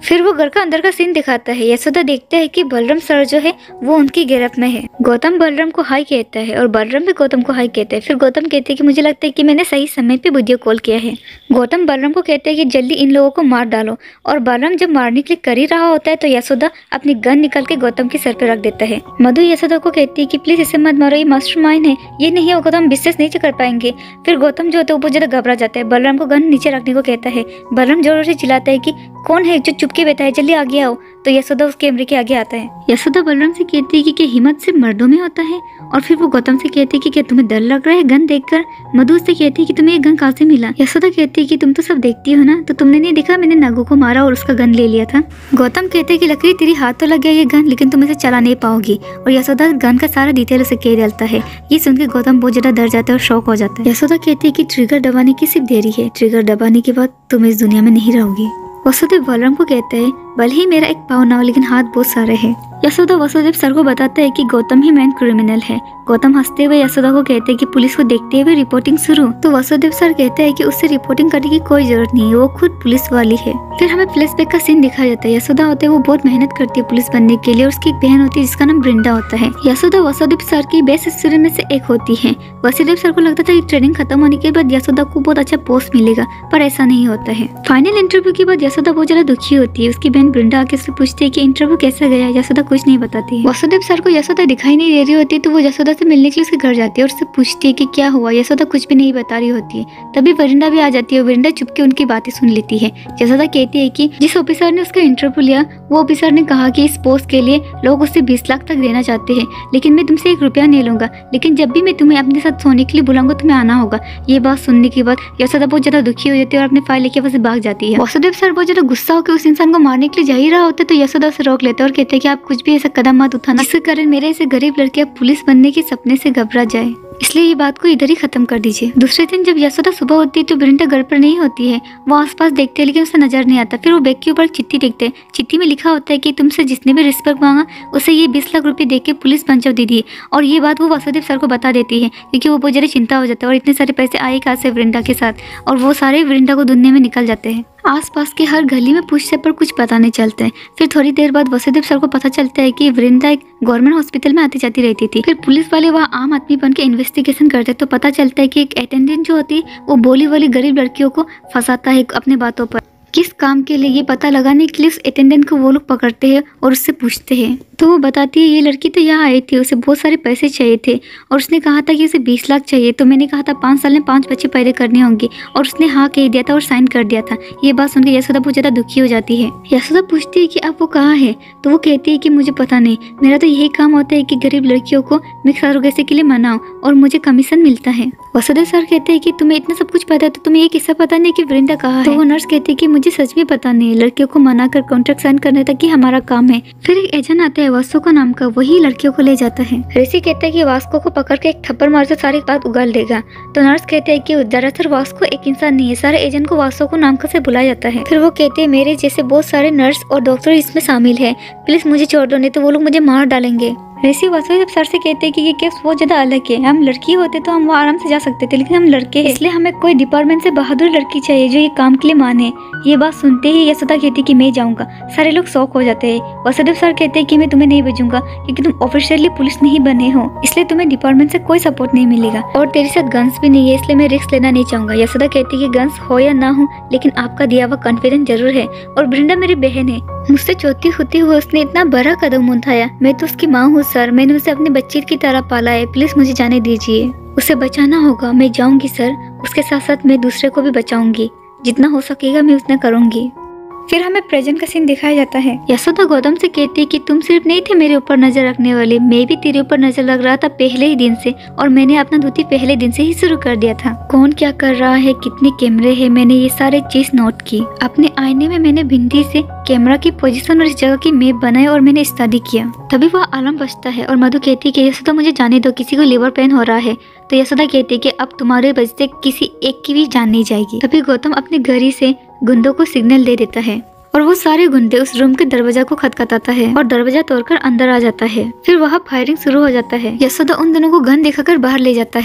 फिर वो घर का अंदर का सीन दिखाता है। यशोदा देखते है कि बलराम सर जो है वो उनकी गिरफ्त में है। गौतम बलराम को हाई कहता है और बलराम भी गौतम को हाई कहता है। फिर गौतम कहते हैं कि मुझे लगता है कि मैंने सही समय पे वीडियो कॉल किया है। गौतम बलराम को कहते हैं कि जल्दी इन लोगों को मार डालो, और बलराम जब मारने के लिए कर ही रहा होता है तो यशोदा अपनी गन निकाल के गौतम के सर पे रख देता है। मधु यशोदा को कहती है कि प्लीज इसे मत मारो, ये मास्टरमाइंड है, ये नहीं होगा तो हम विश्वास नहीं कर पाएंगे। फिर गौतम जो होता है वो बहुत ज्यादा घबरा जाता है, बलराम को गन नीचे रखने को कहता है। बलराम जोर से चिल्लाता है कि कौन है जो चुपके बैठा है, जल्दी आगे आओ। तो यशोदा उस कैमरे के आगे आता है। यशोदा बलराम से कहती है कि क्या हिम्मत सिर्फ मर्दों में होता है, और फिर वो गौतम से कहती है कि क्या तुम्हें डर लग रहा है गन देखकर। मधु से कहती है कि तुम्हें ये गन कहाँ से मिला। यशोदा कहती है कि तुम तो सब देखती हो ना, तो तुमने नहीं देखा मैंने नागू को मारा और उसका गन ले लिया था। गौतम कहते हैं कि लकड़ी तेरी हाथ तो लग गया ये गन, लेकिन तुम इसे चला नहीं पाओगी। और यशोदा गन का सारा डिटेल उसे कह डालता है। ये सुनकर गौतम बहुत ज्यादा डर जाता है और शॉक हो जाता है। यशोदा कहती है कि ट्रिगर दबाने की सिर्फ देरी है, ट्रिगर दबाने के बाद तुम इस दुनिया में नहीं रहोगी। वसुदेव बलराम को कहता है भले ही मेरा एक पाँव ना हो लेकिन हाथ बहुत सारे हैं। यशोदा वसुदेव सर को बताता है कि गौतम ही मेन क्रिमिनल है। गौतम हंसते हुए यशोदा को कहते हैं कि पुलिस को देखते हुए रिपोर्टिंग शुरू। तो वसुदेव सर कहते हैं कि उससे रिपोर्टिंग करने की कोई जरूरत नहीं है, वो खुद पुलिस वाली है। फिर हमें फ्लैशबैक का सीन दिखाया जाता है। यशोदा होते वो बहुत मेहनत करती है पुलिस बनने के लिए, और उसकी एक बहन होती है जिसका नाम वृंदा होता है। यशोदा वसुदेव सर की बेस्ट स्टूडेंट में से एक होती है। वसुदेव सर को लगता था कि ट्रेनिंग खत्म होने के बाद यशोदा को बहुत अच्छा पोस्ट मिलेगा, पर ऐसा नहीं होता है। फाइनल इंटरव्यू के बाद यशोदा बहुत ज्यादा दुखी होती है। उसकी बहन वृंदा आके उससे पूछती है कि इंटरव्यू कैसा गया। यशोदा कुछ नहीं बताती है। वसुदेव सर को यशोदा दिखाई नहीं दे रही होती, तो वो यशोदा से मिलने के लिए उसके घर जाती है और उससे पूछती है कि क्या हुआ। यशोदा कुछ भी नहीं बता रही होती है। तभी वृंदा भी आ जाती है। वृंदा चुपके उनकी बातें सुन लेती है। यशोदा कहती है कि जिस ऑफिसर ने उसका इंटरव्यू लिया वो ऑफिसर ने कहा कि इस पोस्ट के लिए लोग उससे 20 लाख तक देना चाहते हैं, लेकिन मैं तुमसे 1 रुपया नहीं लूंगा, लेकिन जब भी मैं तुम्हें अपने साथ सोने के लिए बुलाऊंगा तुम्हें आना होगा। ये बात सुनने के बाद यशोदा बहुत ज्यादा दुखी हो जाती है और अपने फाइल लेके वहां से भाग जाती है। वसुदेव सर बहुत ज्यादा गुस्सा होकर उस इंसान को मारने के लिए जा ही रहा होता है, तो यशोदा उसे रोक लेते हैं और कहते हैं कि आप कुछ भी ऐसा कदम मत उठाना जिसके कारण मेरे ऐसे गरीब लड़कियां पुलिस बनने के सपने से घबरा जाए, इसलिए ये बात को इधर ही खत्म कर दीजिए। दूसरे दिन जब यशोदा सुबह होती है तो वृंदा घर पर नहीं होती है। वो आसपास देखते हैं लेकिन उसे नजर नहीं आता। फिर वो बैग के ऊपर चिट्ठी देखते हैं। चिट्ठी में लिखा होता है कि तुमसे जिसने भी रिस्पेक्ट मांगा उसे ये 20 लाख रुपए देके पुलिस बन जाओ दीदी। और ये बात वो वसुदेव सर को बता देती है, क्योंकि वो बहुत ज्यादा चिंता हो जाता है और इतने सारे पैसे आए कहाँ से वृंदा के साथ, और वो सारे वृंदा को ढूंढने में निकल जाते हैं। आसपास के हर गली में पूछने पर कुछ पता नहीं चलता है। फिर थोड़ी देर बाद वसुदेव सर को पता चलता है कि वृंदा एक गवर्नमेंट हॉस्पिटल में आती जाती रहती थी। फिर पुलिस वाले वहाँ आम आदमी बन के इन्वेस्टिगेशन करते तो पता चलता है कि एक अटेंडेंट जो होती है वो बोली वाली गरीब लड़कियों को फंसाता है अपने बातों पर। किस काम के लिए ये पता लगाने के लिए उस अटेंडेंट को वो लोग पकड़ते हैं और उससे पूछते हैं। तो वो बताती है ये लड़की तो यहाँ आई थी, उसे बहुत सारे पैसे चाहिए थे और उसने कहा था कि उसे 20 लाख चाहिए। तो मैंने कहा था 5 साल में 5 बच्चे पैदा करने होंगे, और उसने हाँ कह दिया था और साइन कर दिया था। ये बात सुनकर यशोदा बहुत ज्यादा दुखी हो जाती है। यशोदा पूछती है कि अब वो कहाँ है। तो वो कहती है कि मुझे पता नहीं, मेरा तो यही काम होता है कि गरीब लड़कियों को मैं सरोगेसी के लिए मनाऊं और मुझे कमीशन मिलता है। वसुदेव सर कहते हैं कि तुम्हें इतना सब कुछ पता है तो तुम्हें ये किस्सा पता नहीं कि वृंदा कहाँ है। तो वो नर्स कहती है कि मुझे सच में पता नहीं, लड़कियों को मना कर कॉन्ट्रैक्ट साइन करने तक ही हमारा काम है। फिर एक एजेंट आता है वास्को का नाम का, वही लड़कियों को ले जाता है। ऋषि कहता है कि वास्को को पकड़ के एक थप्पड़ मार तो सारी बात उगल देगा। तो नर्स कहते हैं कि दरअसल वास्को एक इंसान नहीं है, सारे एजेंट को वास्को को नाम से बुलाया जाता है। फिर वो कहते हैं मेरे जैसे बहुत सारे नर्स और डॉक्टर इसमें शामिल है, प्लीज मुझे छोड़ दो नहीं तो वो लोग मुझे मार डालेंगे। ऋषि वसुदेव सर से कहते हैं कि ये केस बहुत ज्यादा अलग है। हम लड़की होते तो हम वहाँ आराम से जा सकते थे, लेकिन हम लड़के हैं, इसलिए हमें कोई डिपार्टमेंट से बहादुर लड़की चाहिए जो ये काम के लिए माने। ये बात सुनते ही यशोदा कहती है कि मैं जाऊंगा। सारे लोग शॉक हो जाते हैं। वसुदेव सर कहते हैं कि मैं तुम्हें नहीं भेजूंगा क्योंकि तुम ऑफिशियली पुलिस नहीं बने हो, इसलिए तुम्हें डिपार्टमेंट से कोई सपोर्ट नहीं मिलेगा, और तेरे साथ गन्स भी नहीं है, इसलिए मैं रिस्क लेना नहीं चाहूंगा। यशोदा कहती है कि गन्स हो या ना हो, लेकिन आपका दिया हुआ कॉन्फिडेंस जरूर है, और वृंदा मेरी बहन है, मुझसे छोटी होते हुए उसने इतना बड़ा कदम उठाया। मैं तो उसकी माँ हूँ सर, मैंने उसे अपने बच्चे की तरह पाला है, प्लीज मुझे जाने दीजिए। उसे बचाना होगा, मैं जाऊंगी सर, उसके साथ साथ मैं दूसरे को भी बचाऊंगी, जितना हो सकेगा मैं उतना करूंगी। फिर हमें प्रेजेंट का सीन दिखाया जाता है। यशोदा गौतम से कहती है कि तुम सिर्फ नहीं थे मेरे ऊपर नजर रखने वाले, मैं भी तेरे ऊपर नजर लग रहा था पहले ही दिन से, और मैंने अपना ड्यूटी पहले दिन से ही शुरू कर दिया था। कौन क्या कर रहा है, कितने कैमरे हैं, मैंने ये सारे चीज नोट की। अपने आईने में मैंने भिंडी से कैमरा की पोजीशन और इस जगह की मैप बनाई और मैंने स्टडी किया। तभी वह अलार्म बजता है और मधु कहती है कि यशोदा मुझे जाने दो, किसी को लिवर पेन हो रहा है। तो यशोदा कहती है कि अब तुम्हारे बजते किसी एक की भी जान नहीं जाएगी। तभी गौतम अपने घड़ी से गुंडों को सिग्नल दे देता है और वो सारे गुंडे उस रूम के दरवाजा को खटखटाता है और दरवाजा तोड़कर अंदर आ जाता है। फिर वहाँ फायरिंग शुरू हो जाता है। यशोदा उन दोनों को गन दिखाकर बाहर ले जाता है।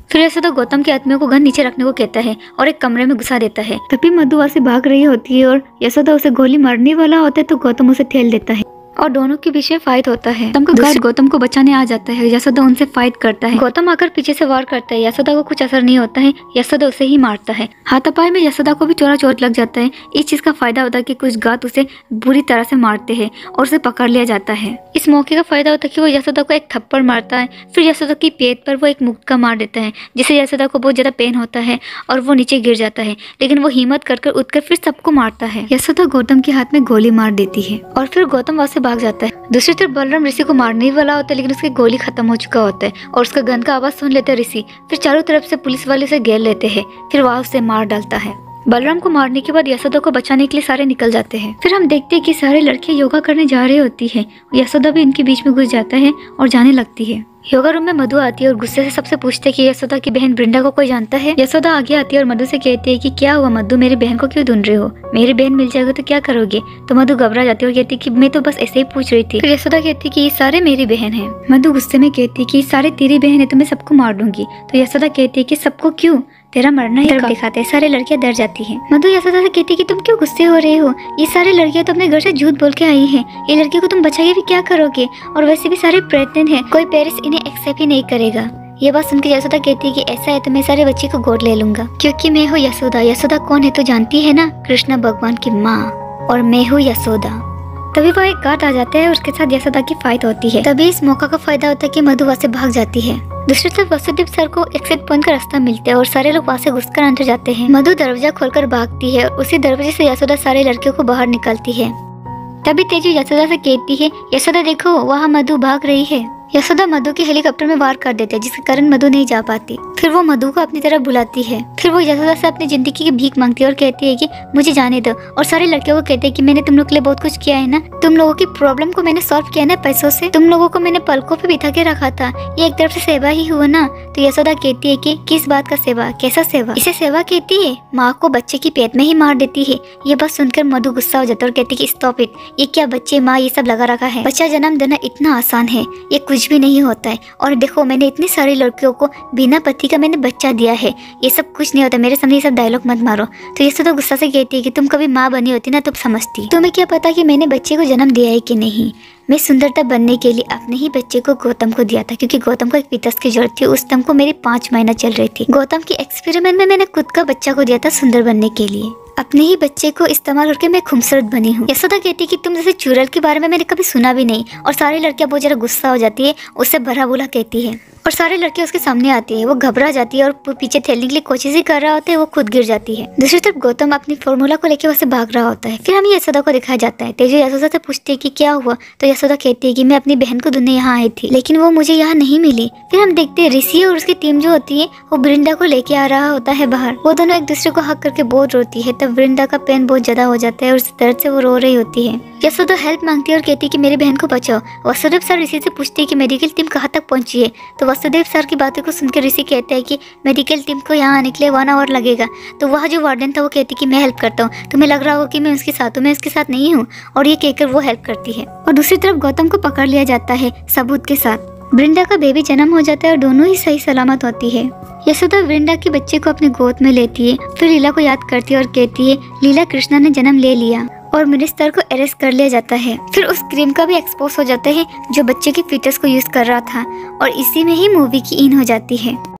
फिर यशोदा गौतम के आत्मा को गन नीचे रखने को कहता है और एक कमरे में घुसा देता है। तभी मधु वहाँ से भाग रही होती है और यशोदा उसे गोली मारने वाला होता है तो गौतम उसे ठेल देता है और दोनों के बीच में फाइट होता है। गौतम को बचाने आ जाता है। यशोदा उनसे फाइट करता है। गौतम आकर पीछे से वार करता है। यशोदा को कुछ असर नहीं होता है। यशोदा उसे ही मारता है। हाथापाई में यशोदा को भी थोड़ा चोट लग जाता है। इस चीज का फायदा होता है कि कुछ गात उसे बुरी तरह से मारते हैं और उसे पकड़ लिया जाता है। इस मौके का फायदा होता है कि वो यशोदा को एक थप्पड़ मारता है। फिर यशोदा की पेट पर वो एक मुक्का मार देता है जिससे यशोदा को बहुत ज्यादा पेन होता है और वो नीचे गिर जाता है, लेकिन वो हिम्मत कर उठकर फिर सबको मारता है। यशोदा गौतम के हाथ में गोली मार देती है और फिर गौतम वहाँ से भाग जाता है। दूसरी तरफ बलराम ऋषि को मारने वाला होता है, लेकिन उसकी गोली खत्म हो चुका होता है और उसका गन का आवाज सुन लेता है ऋषि। फिर चारों तरफ से पुलिस वाले उसे घेर लेते हैं। फिर वह उसे मार डालता है। बलराम को मारने के बाद यशोदा को बचाने के लिए सारे निकल जाते हैं। फिर हम देखते हैं कि सारे लड़के योगा करने जा रही होती है। यशोदा भी इनके बीच में घुस जाता है और जाने लगती है। योगा रूम में मधु आती है और गुस्से से सबसे पूछते हैं कि यशोदा की बहन वृंदा को कोई जानता है। यशोदा आगे आती है और मधु से कहती है कि क्या हुआ मधु, मेरी बहन को क्यों ढूंढ रहे हो? मेरी बहन मिल जाएगी तो क्या करोगे? तो मधु घबरा जाती है और कहती है कि मैं तो बस ऐसे ही पूछ रही थी। फिर यशोदा कहती है कि ये सारे मेरी बहन है। मधु गुस्से में कहती है कि ये सारे तेरी बहन है तो मैं सबको मार दूंगी। तो यशोदा कहती है कि सबको क्यों? तेरा मरना ही दिखाते हैं। सारे लड़कियां डर जाती हैं। मधु यशोदा से कहती है कि तुम क्यों गुस्से हो रहे हो? ये सारे लड़कियां तो अपने घर से झूठ बोल के आई हैं। ये लड़की को तुम बचाइए भी क्या करोगे? और वैसे भी सारे प्रेग्नेंट हैं, कोई पेरेंट्स इन्हें एक्सेप्ट ही नहीं करेगा। ये बात सुनकर यशोदा कहती है कि ऐसा है तो मैं सारे बच्चे को गोद ले लूंगा, क्योंकि मैं हूँ यशोदा। यशोदा कौन है तो जानती है ना? कृष्ण भगवान की माँ, और मैं हूँ यशोदा। तभी वो एक गार्ड आ जाता है, उसके साथ यशोदा की फाइट होती है। तभी इस मौका का फायदा होता है कि मधु वहाँ से भाग जाती है। दूसरी तरफ वसुदेव सर को एग्जिट पॉइंट का रास्ता मिलता है और सारे लोग वहाँ से घुसकर अंदर जाते हैं। मधु दरवाजा खोलकर भागती है और उसी दरवाजे से यशोदा सारे लड़कियों को बाहर निकालती है। तभी तेजू यशोदा से कहती है, यशोदा देखो वहाँ मधु भाग रही है। यशोदा मधु के हेलीकॉप्टर में वार कर देते हैं, जिसके कारण मधु नहीं जा पाती। फिर वो मधु को अपनी तरफ बुलाती है। फिर वो यशोदा से अपनी जिंदगी की भीख मांगती है और कहती है कि मुझे जाने दो। और सारे लड़कियों को कहते हैं कि मैंने तुम लोग के लिए बहुत कुछ किया है ना, तुम लोगों की प्रॉब्लम को मैंने सॉल्व किया ना पैसों से, तुम लोगों को मैंने पलकों पे बिठा के रखा था, ये एक तरफ से सेवा ही हुआ ना। तो यशोदा कहती है कि किस बात का सेवा, कैसा सेवा? इसे सेवा कहती है? माँ को बच्चे की पेट में ही मार देती है। ये बात सुनकर मधु गुस्सा हो जाता है और कहती है कि स्टॉप इट, ये क्या बच्चे माँ ये सब लगा रखा है? बच्चा जन्म देना इतना आसान है, ये कुछ भी नहीं होता है। और देखो मैंने इतनी सारी लड़कियों को बिना पति का मैंने बच्चा दिया है, ये सब कुछ नहीं होता, मेरे सामने ये सब डायलॉग मत मारो। तो ये तो गुस्सा से कहती है कि तुम कभी माँ बनी होती ना तब समझती। तुम्हें क्या पता कि मैंने बच्चे को जन्म दिया है कि नहीं? मैं सुंदरता बनने के लिए अपने ही बच्चे को गौतम को दिया था, क्योंकि गौतम को एक पितस की जरूरत थी। उस टाइम को मेरी 5 महीना चल रही थी। गौतम की एक्सपेरिमेंट में मैंने खुद का बच्चा को दिया था सुंदर बनने के लिए। अपने ही बच्चे को इस्तेमाल करके मैं खूबसूरत बनी हूँ। यशोदा कहती है कि तुम जैसे चुड़ैल के बारे में मैंने कभी सुना भी नहीं। और सारी लड़कियां बहुत ज्यादा गुस्सा हो जाती है, उससे भरा बुला कहती है और सारे लड़के उसके सामने आती है। वो घबरा जाती है और पीछे ठेलने के लिए कोशिश ही कर रहा होता है, वो खुद गिर जाती है। दूसरी तरफ गौतम अपनी फॉर्मूला को लेकर वहाँ से भाग रहा होता है। फिर हमें यशोदा को दिखाया जाता है। तेजू यशोदा से पूछती है कि क्या हुआ? तो यशोदा कहती है कि मैं अपनी बहन को ढूंढने यहाँ आई थी, लेकिन वो मुझे यहाँ नहीं मिली। फिर हम देखते हैं ऋषि और उसकी टीम जो होती है वो वृंदा को लेके आ रहा होता है बाहर। वो दोनों एक दूसरे को हक करके बहुत रोती है। तब वृंदा का पेन बहुत ज्यादा हो जाता है और उस दर्द से वो रो रही होती है। यशोदा हेल्प मांगती है और कहती है कि मेरी बहन को बचाओ। वसुदेव सर ऋषि से पूछती है कि मेडिकल टीम कहाँ तक पहुंची है। तो वसुदेव सर की बातों को सुनकर ऋषि कहते हैं कि मेडिकल टीम को यहाँ आने के लिए 1 आवर लगेगा। तो वह जो वार्डन था वो कहती है कि मैं हेल्प करता हूँ, तुम्हें लग रहा होगा कि मैं उसके साथ हूँ, मैं उसके साथ नहीं हूँ। और ये कहकर वो हेल्प करती है। और दूसरी तरफ गौतम को पकड़ लिया जाता है सबूत के साथ। वृंदा का बेबी जन्म हो जाता है और दोनों ही सही सलामत होती है। यशोदा वृंदा के बच्चे को अपने गोद में लेती है। फिर लीला को याद करती है और कहती है लीला कृष्णा ने जन्म ले लिया। और मिनिस्टर को अरेस्ट कर लिया जाता है। फिर उस क्रीम का भी एक्सपोज हो जाता है जो बच्चे के फीटस को यूज कर रहा था। और इसी में ही मूवी की इन हो जाती है।